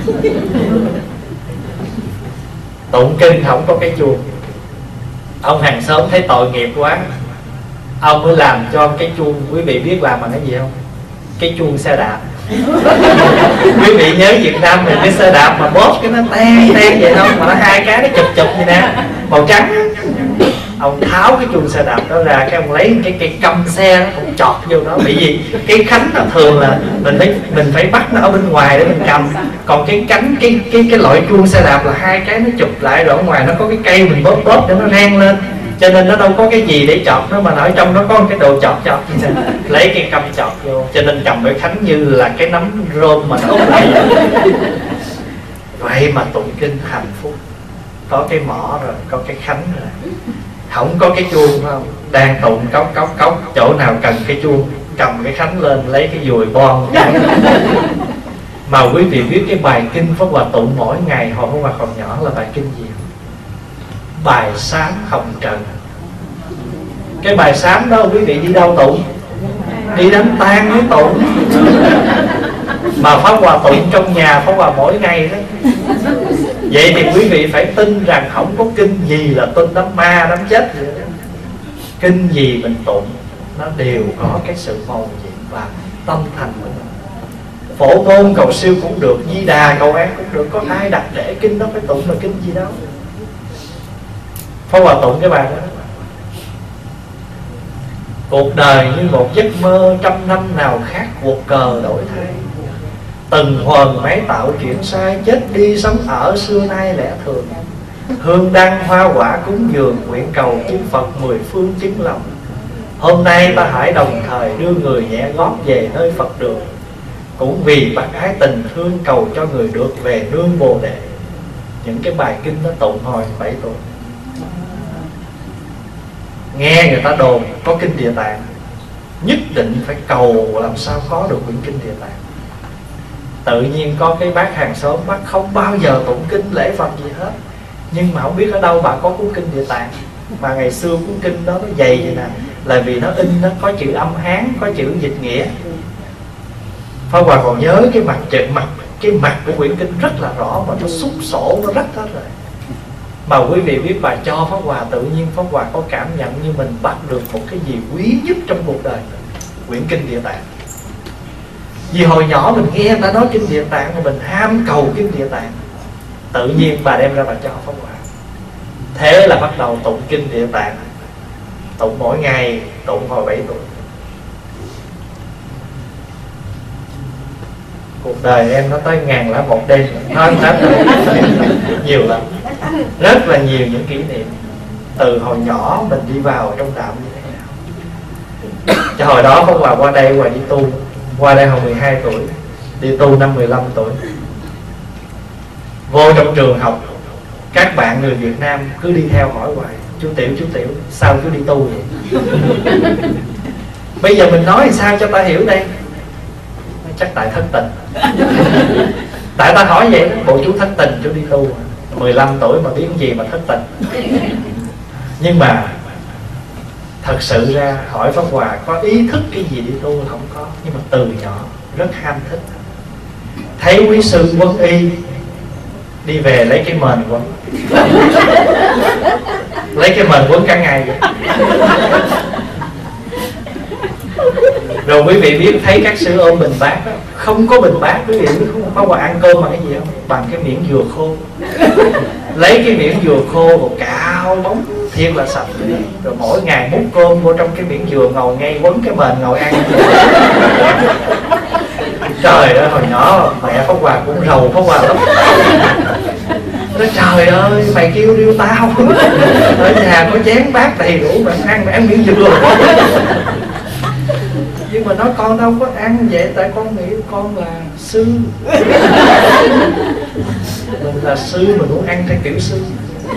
Tụng kinh không có cái chuông. Ông hàng xóm thấy tội nghiệp quá, ông mới làm cho cái chuông. Quý vị biết làm bằng cái gì không? Cái chuông xe đạp. Quý vị nhớ Việt Nam mình cái xe đạp mà bóp cái nó ten ten vậy không? Mà nó hai cái nó chụp chụp như nè, màu trắng. Ông tháo cái chuông xe đạp đó ra, cái ông lấy cái cây căm xe nó cũng chọt vô đó. Bởi vì cái khánh là thường là mình phải mình phải bắt nó ở bên ngoài để mình cầm. Còn cái cánh cái cái cái loại chuông xe đạp là hai cái nó chụp lại, rồi ở ngoài nó có cái cây mình bóp bóp để nó rang lên, cho nên nó đâu có cái gì để chọt nó, mà ở trong nó có cái đồ chọt chọt lấy cái căm chọt vô, cho nên cầm cái khánh như là cái nấm rơm mà nó úp lại. Vậy mà tụng kinh hạnh phúc, có cái mỏ rồi, có cái khánh rồi, không có cái chuông phải không? Đang tụng cốc cốc cốc, chỗ nào cần cái chuông cầm cái khánh lên, lấy cái dùi bon. Mà quý vị biết cái bài kinh Pháp Hòa tụng mỗi ngày hồi Pháp Hòa còn nhỏ là bài kinh gì? Bài sám hồng trần. Cái bài sám đó quý vị đi đâu tụng? Đi đám tang mới tụng. Mà Pháp Hòa tụng trong nhà Pháp Hòa mỗi ngày đó. Vậy thì quý vị phải tin rằng không có kinh gì là tin đám ma đám chết vậy đó. Kinh gì mình tụng nó đều có cái sự màu nhiệm và tâm thành của mình. Phổ môn cầu siêu cũng được, Di Đà cầu an cũng được. Có ai đặt để kinh đó phải tụng là kinh gì đâu. Pháp Hòa tụng cái bài đó. Cuộc đời như một giấc mơ, trăm năm nào khác cuộc cờ đổi thay. Từng hồn máy tạo chuyện sai, chết đi sống ở xưa nay lẽ thường. Hương đăng hoa quả cúng dường, nguyện cầu chư Phật mười phương chứng lòng. Hôm nay ta hãy đồng thời đưa người nhẹ gót về nơi Phật đường. Cũng vì bác ái tình thương cầu cho người được về nương Bồ Đề. Những cái bài kinh nó tụng hồi bảy tuổi. Nghe người ta đồn có kinh Địa Tạng, nhất định phải cầu làm sao có được quyển kinh Địa Tạng. Tự nhiên có cái bác hàng xóm, bác không bao giờ tụng kinh lễ Phật gì hết, nhưng mà không biết ở đâu bà có cuốn kinh Địa Tạng. Mà ngày xưa cuốn kinh đó nó dày vậy nè, là vì nó in nó có chữ âm Hán, có chữ dịch nghĩa. Pháp Hòa còn nhớ cái mặt chữ mặt cái mặt của quyển kinh rất là rõ, mà nó xúc sổ nó rách hết rồi. Mà quý vị biết bà cho Pháp Hòa, tự nhiên Pháp Hòa có cảm nhận như mình bắt được một cái gì quý nhất trong cuộc đời, quyển kinh Địa Tạng. Vì hồi nhỏ mình nghe người ta nói kinh Địa Tạng mà mình ham cầu kinh Địa Tạng, tự nhiên bà đem ra bà cho Pháp Hòa. Thế là bắt đầu tụng kinh Địa Tạng, tụng mỗi ngày, tụng hồi bảy tuổi. Cuộc đời em nó tới ngàn lẻ một đêm, nó ăn hết rồi. Nhiều lắm, rất là nhiều những kỷ niệm. Từ hồi nhỏ mình đi vào trong đạo như thế nào. Cho hồi đó Pháp Hòa qua đây, Hòa đi tu. Qua đây hồi mười hai tuổi, đi tu năm mười lăm tuổi. Vô trong trường học, các bạn người Việt Nam cứ đi theo hỏi hoài: chú Tiểu, chú Tiểu, sao chú đi tu vậy? Bây giờ mình nói sao cho ta hiểu đây? Chắc tại thất tình. Tại ta hỏi vậy đó, bộ chú thất tình chú đi tu. Mười lăm tuổi mà biết gì mà thất tình. Nhưng mà thật sự ra hỏi Pháp Hòa có ý thức cái gì đi tu không có. Nhưng mà từ nhỏ rất ham thích. Thấy quý sư Quân Y đi về lấy cái mền quấn, lấy cái mền quấn cả ngày vậy. Rồi quý vị biết thấy các sư ôm bình bát đó, không có bình bát, quý vị biết không? Pháp Hòa ăn cơm bằng cái gì không? Bằng cái miệng dừa khô. Lấy cái miệng dừa khô rồi cạo bóng thiệt là sạch. Rồi mỗi ngày múc cơm vô trong cái miệng dừa, ngồi ngay quấn cái mền ngồi ăn. Trời ơi, hồi nhỏ mẹ Pháp Hòa cũng rầu Pháp Hòa lắm. Nó nói trời ơi mày kêu riêu tao ở nhà có chén bát đầy đủ mà ăn mà ăn miếng dừa. Nhưng mà nói con đâu có ăn vậy, tại con nghĩ con là sư. Mình là sư mình muốn ăn theo kiểu sư.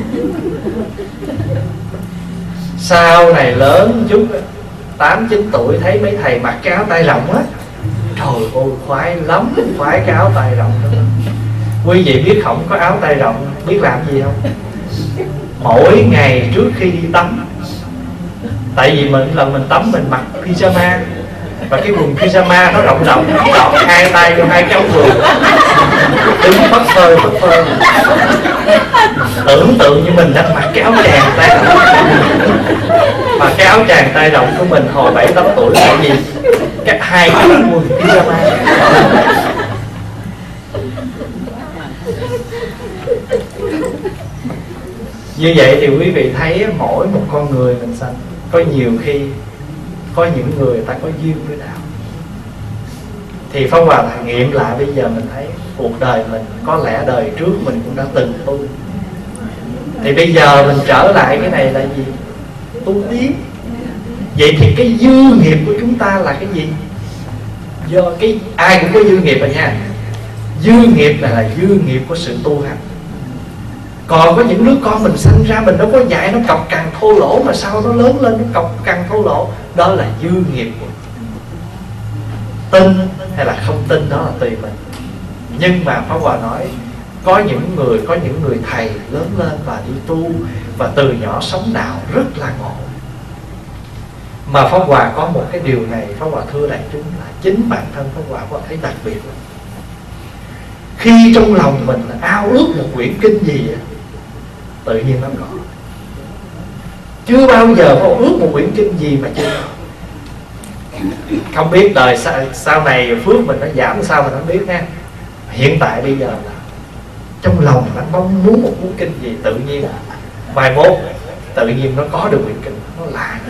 Sau này lớn chút tám chín tuổi thấy mấy thầy mặc cái áo tay rộng á, trời ơi khoái lắm, khoái cái áo tay rộng đó. Quý vị biết không có áo tay rộng biết làm gì không? Mỗi ngày trước khi đi tắm, tại vì mình lần mình tắm mình mặc pyjama, và cái quần pyjama nó rộng rộng, đọt hai tay vô hai cái ống quần, đứng phất phơ phất phơ, tưởng tượng như mình đang mặc cái áo tràng tay rộng. Mà cái áo tràng tay rộng của mình hồi bảy tám tuổi là gì? Cái hai cái ống quần pyjama. Như vậy thì quý vị thấy mỗi một con người mình sanh có nhiều khi có những người ta có duyên với đạo. Thì Pháp Hòa nghiệm lại bây giờ mình thấy cuộc đời mình có lẽ đời trước mình cũng đã từng tu. Thì bây giờ mình trở lại cái này là gì? Tu tiến. Vậy thì cái dư nghiệp của chúng ta là cái gì? Do cái ai cũng có dư nghiệp rồi nha. Dư nghiệp là, là dư nghiệp của sự tu hành. Còn có những đứa con mình sanh ra mình đâu có dạy nó cọc cằn thô lỗ, mà sau nó lớn lên nó cọc cằn thô lỗ. Đó là dư nghiệp của tin hay là không tin, đó là tùy mình. Nhưng mà Pháp Hòa nói có những người, có những người thầy lớn lên và đi tu, và từ nhỏ sống đạo rất là ngộ. Mà Pháp Hòa có một cái điều này, Pháp Hòa thưa đại chúng là chính bản thân Pháp Hòa có thấy đặc biệt lắm. Khi trong lòng mình ao ước một quyển kinh gì tự nhiên nó có. Chưa bao giờ có ước một quyển kinh gì mà chưa có. Không biết đời sau, sau này phước mình nó giảm sao mình không biết nha. Hiện tại bây giờ là trong lòng nó mong muốn một cuốn kinh gì, tự nhiên mai mốt tự nhiên nó có được quyển kinh. Nó lạ.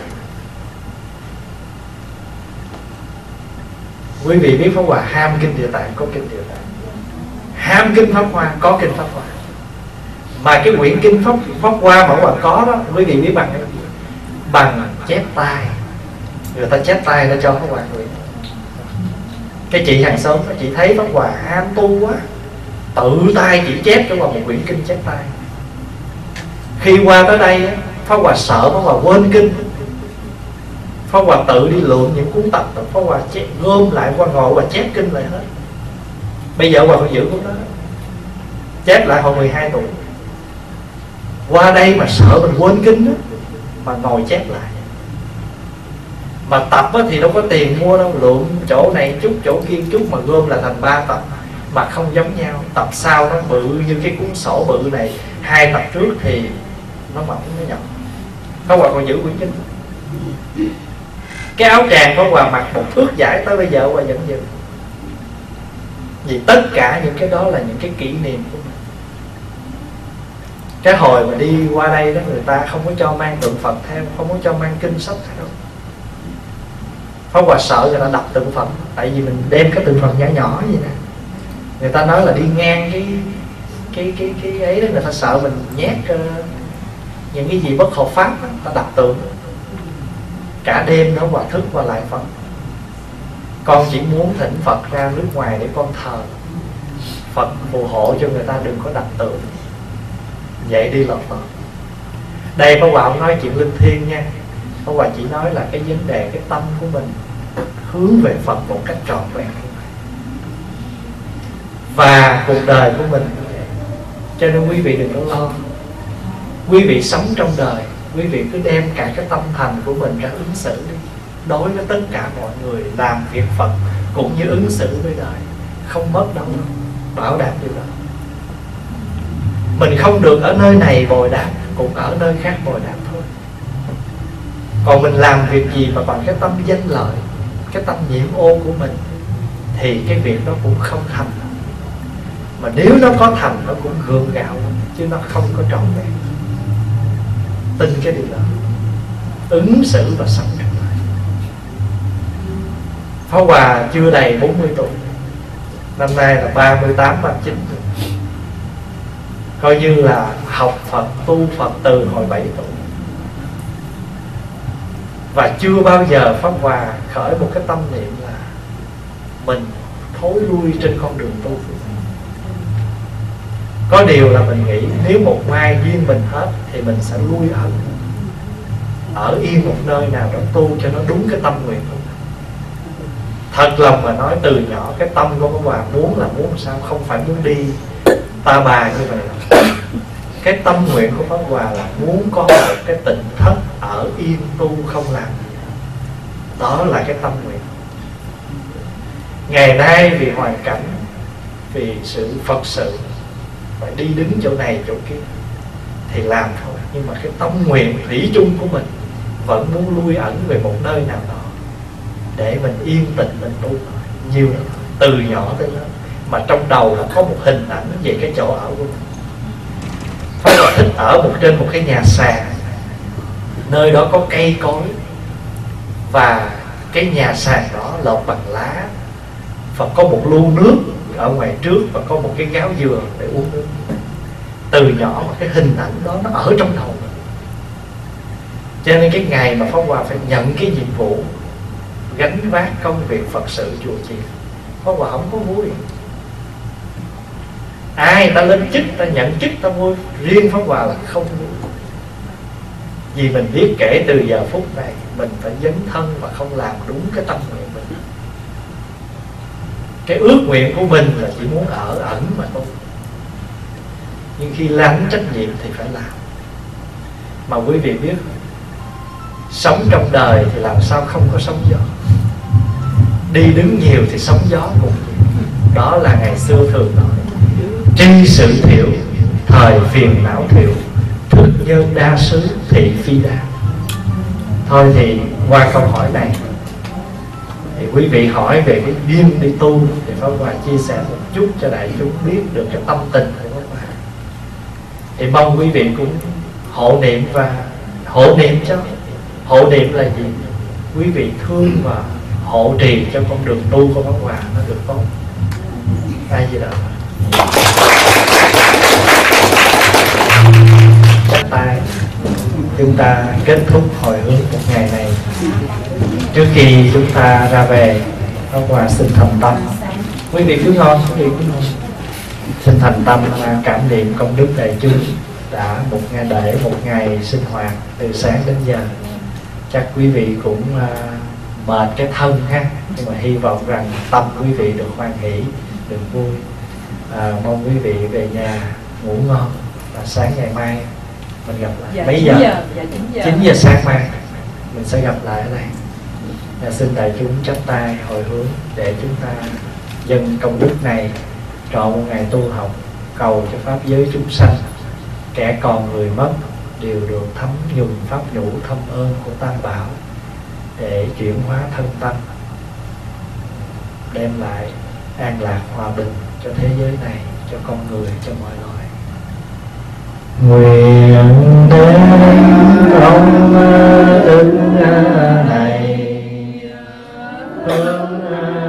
Quý vị biết Pháp Hòa ham kinh Địa Tạng có kinh Địa Tạng, ham kinh Pháp Hoa có kinh Pháp Hoa. Mà cái quyển kinh Pháp, Pháp Hoa mà Hòa có đó, quý vị biết bằng cái gì? Bằng chép tay. Người ta chép tay nó cho Pháp Hòa quyển. Cái chị hàng xóm chị thấy Pháp Hòa ham tu quá, tự tay chỉ chép cho Hòa một quyển kinh chép tay. Khi qua tới đây Pháp Hòa sợ Pháp Hòa quên kinh, Pháp Hòa tự đi lượm những cuốn tập, Pháp Hòa chép, gom lại qua ngồi và chép kinh lại hết. Bây giờ Hòa còn giữ cuốn đó, chép lại hồi mười hai tuổi. Qua đây mà sợ mình quên kinh đó, mà ngồi chép lại. Mà tập thì đâu có tiền mua đâu, lượm chỗ này chút chỗ kia chút mà gom là thành ba tập, mà không giống nhau. Tập sau nó bự như cái cuốn sổ bự này, hai tập trước thì nó mỏng nó nhỏ. Pháp Hòa còn giữ quyển kinh. Cái áo tràng Pháp Hòa mặc một thước giải tới bây giờ Hòa vẫn giữ. Vì tất cả những cái đó là những cái kỷ niệm của mình. Cái hồi mà đi qua đây đó, người ta không có cho mang tượng Phật theo, không có cho mang kinh sách theo. Pháp Hòa sợ người ta đập tượng Phật, tại vì mình đem cái tượng Phật nhỏ nhỏ vậy nè. Người ta nói là đi ngang cái cái cái cái ấy đó, người ta sợ mình nhét uh, những cái gì bất hợp pháp đó, ta đập tượng. Cả đêm đó Hòa thức Hòa lại Phật. Con chỉ muốn thỉnh Phật ra nước ngoài để con thờ, Phật phù hộ cho người ta đừng có đặt tượng. Vậy đi lọt Phật. Đây Pháp Hòa không nói chuyện linh thiêng nha, Pháp Hòa chỉ nói là cái vấn đề cái tâm của mình hướng về Phật một cách trọn vẹn. Và cuộc đời của mình, cho nên quý vị đừng có lo. Quý vị sống trong đời, quý vị cứ đem cả cái tâm thành của mình ra ứng xử đi. Đối với tất cả mọi người, làm việc Phật cũng như ứng xử với đời, không mất đâu, bảo đảm điều đó. Mình không được ở nơi này bồi đáp, cũng ở nơi khác bồi đáp thôi. Còn mình làm việc gì mà bằng cái tâm danh lợi, cái tâm nhiễm ô của mình, thì cái việc đó cũng không thành. Mà nếu nó có thành, nó cũng gượng gạo, chứ nó không có trọn vẹn. Tin cái điều đó, ứng xử và sống trong đời. Pháp Hòa chưa đầy bốn mươi tuổi, năm nay là ba mươi tám, ba mươi chín tuổi. coi như là học Phật, tu Phật từ hồi bảy tuổi, và chưa bao giờ Pháp Hòa khởi một cái tâm niệm là mình thối lui trên con đường tu. Có điều là mình nghĩ nếu một mai duyên mình hết thì mình sẽ lui ẩn, ở yên một nơi nào đó tu cho nó đúng cái tâm nguyện của mình. Thật lòng mà nói, từ nhỏ cái tâm của Pháp Hòa muốn là muốn sao, không phải muốn đi ta bà như vậy đâu. Cái tâm nguyện của Pháp Hòa là muốn có một cái tịnh thất ở yên tu không làm. Đó là cái tâm nguyện. Ngày nay vì hoàn cảnh, vì sự Phật sự, phải đi đứng chỗ này chỗ kia thì làm thôi. Nhưng mà cái tâm nguyện thủy chung của mình vẫn muốn lui ẩn về một nơi nào đó để mình yên tĩnh mình tu. Nhiều lắm, từ nhỏ tới lớn. Mà trong đầu là có một hình ảnh về cái chỗ ở của mình. Pháp Hòa thích ở một trên một cái nhà sàn, nơi đó có cây cối, và cái nhà sàn đó lợp bằng lá, và có một lu nước ở ngoài trước, và có một cái gáo dừa để uống nước. Từ nhỏ mà cái hình ảnh đó nó ở trong đầu mình. Cho nên cái ngày mà Pháp Hòa phải nhận cái nhiệm vụ gánh vác công việc Phật sự chùa chiền, Pháp Hòa không có vui. Ai ta lên chức, ta nhận chức ta vui, riêng Pháp Hòa là không vui. Vì mình biết kể từ giờ phút này mình phải dấn thân và không làm đúng cái tâm nguyện mình. Cái ước nguyện của mình là chỉ muốn ở ẩn mà thôi, nhưng khi lãnh trách nhiệm thì phải làm. Mà quý vị biết, sống trong đời thì làm sao không có sóng gió. Đi đứng nhiều thì sóng gió cùng. Đó là ngày xưa thường nói tri sự thiểu, thời phiền não thiểu, thức nhân đa xứ, thị phi đa. Thôi thì qua câu hỏi này thì quý vị hỏi về cái duyên đi tu, thì Pháp Hòa chia sẻ một chút cho đại chúng biết được cái tâm tình của Pháp Hòa. Thì mong quý vị cũng hộ niệm, và hộ niệm cho hộ niệm là gì? Quý vị thương và hộ trì cho con đường tu của Pháp Hòa nó được tốt. Ai gì đó chắp tay, chúng ta kết thúc hồi hướng một ngày này. Trước khi chúng ta ra về, Pháp Hòa xin thành tâm. Quý vị cứ ngon, quý vị cứ ngon. Xin thành tâm cảm niệm công đức đại chúng đã một ngày để một ngày sinh hoạt từ sáng đến giờ. Chắc quý vị cũng uh, mệt cái thân ha, nhưng mà hy vọng rằng tâm quý vị được hoan hỷ, được vui. À, mong quý vị về nhà ngủ ngon, và sáng ngày mai mình gặp lại. Dạ, mấy giờ? giờ? Dạ, chín giờ. chín giờ sáng mai mình sẽ gặp lại ở đây. Và xin đại chúng chắp tay hồi hướng để chúng ta dâng công đức này trọn một ngày tu học, cầu cho pháp giới chúng sanh, kẻ còn người mất đều được thấm nhuần pháp nhũ thâm ơn của Tam Bảo, để chuyển hóa thân tâm, đem lại an lạc hòa bình cho thế giới này, cho con người, cho mọi loài. Nguyện đến ông đức này hướng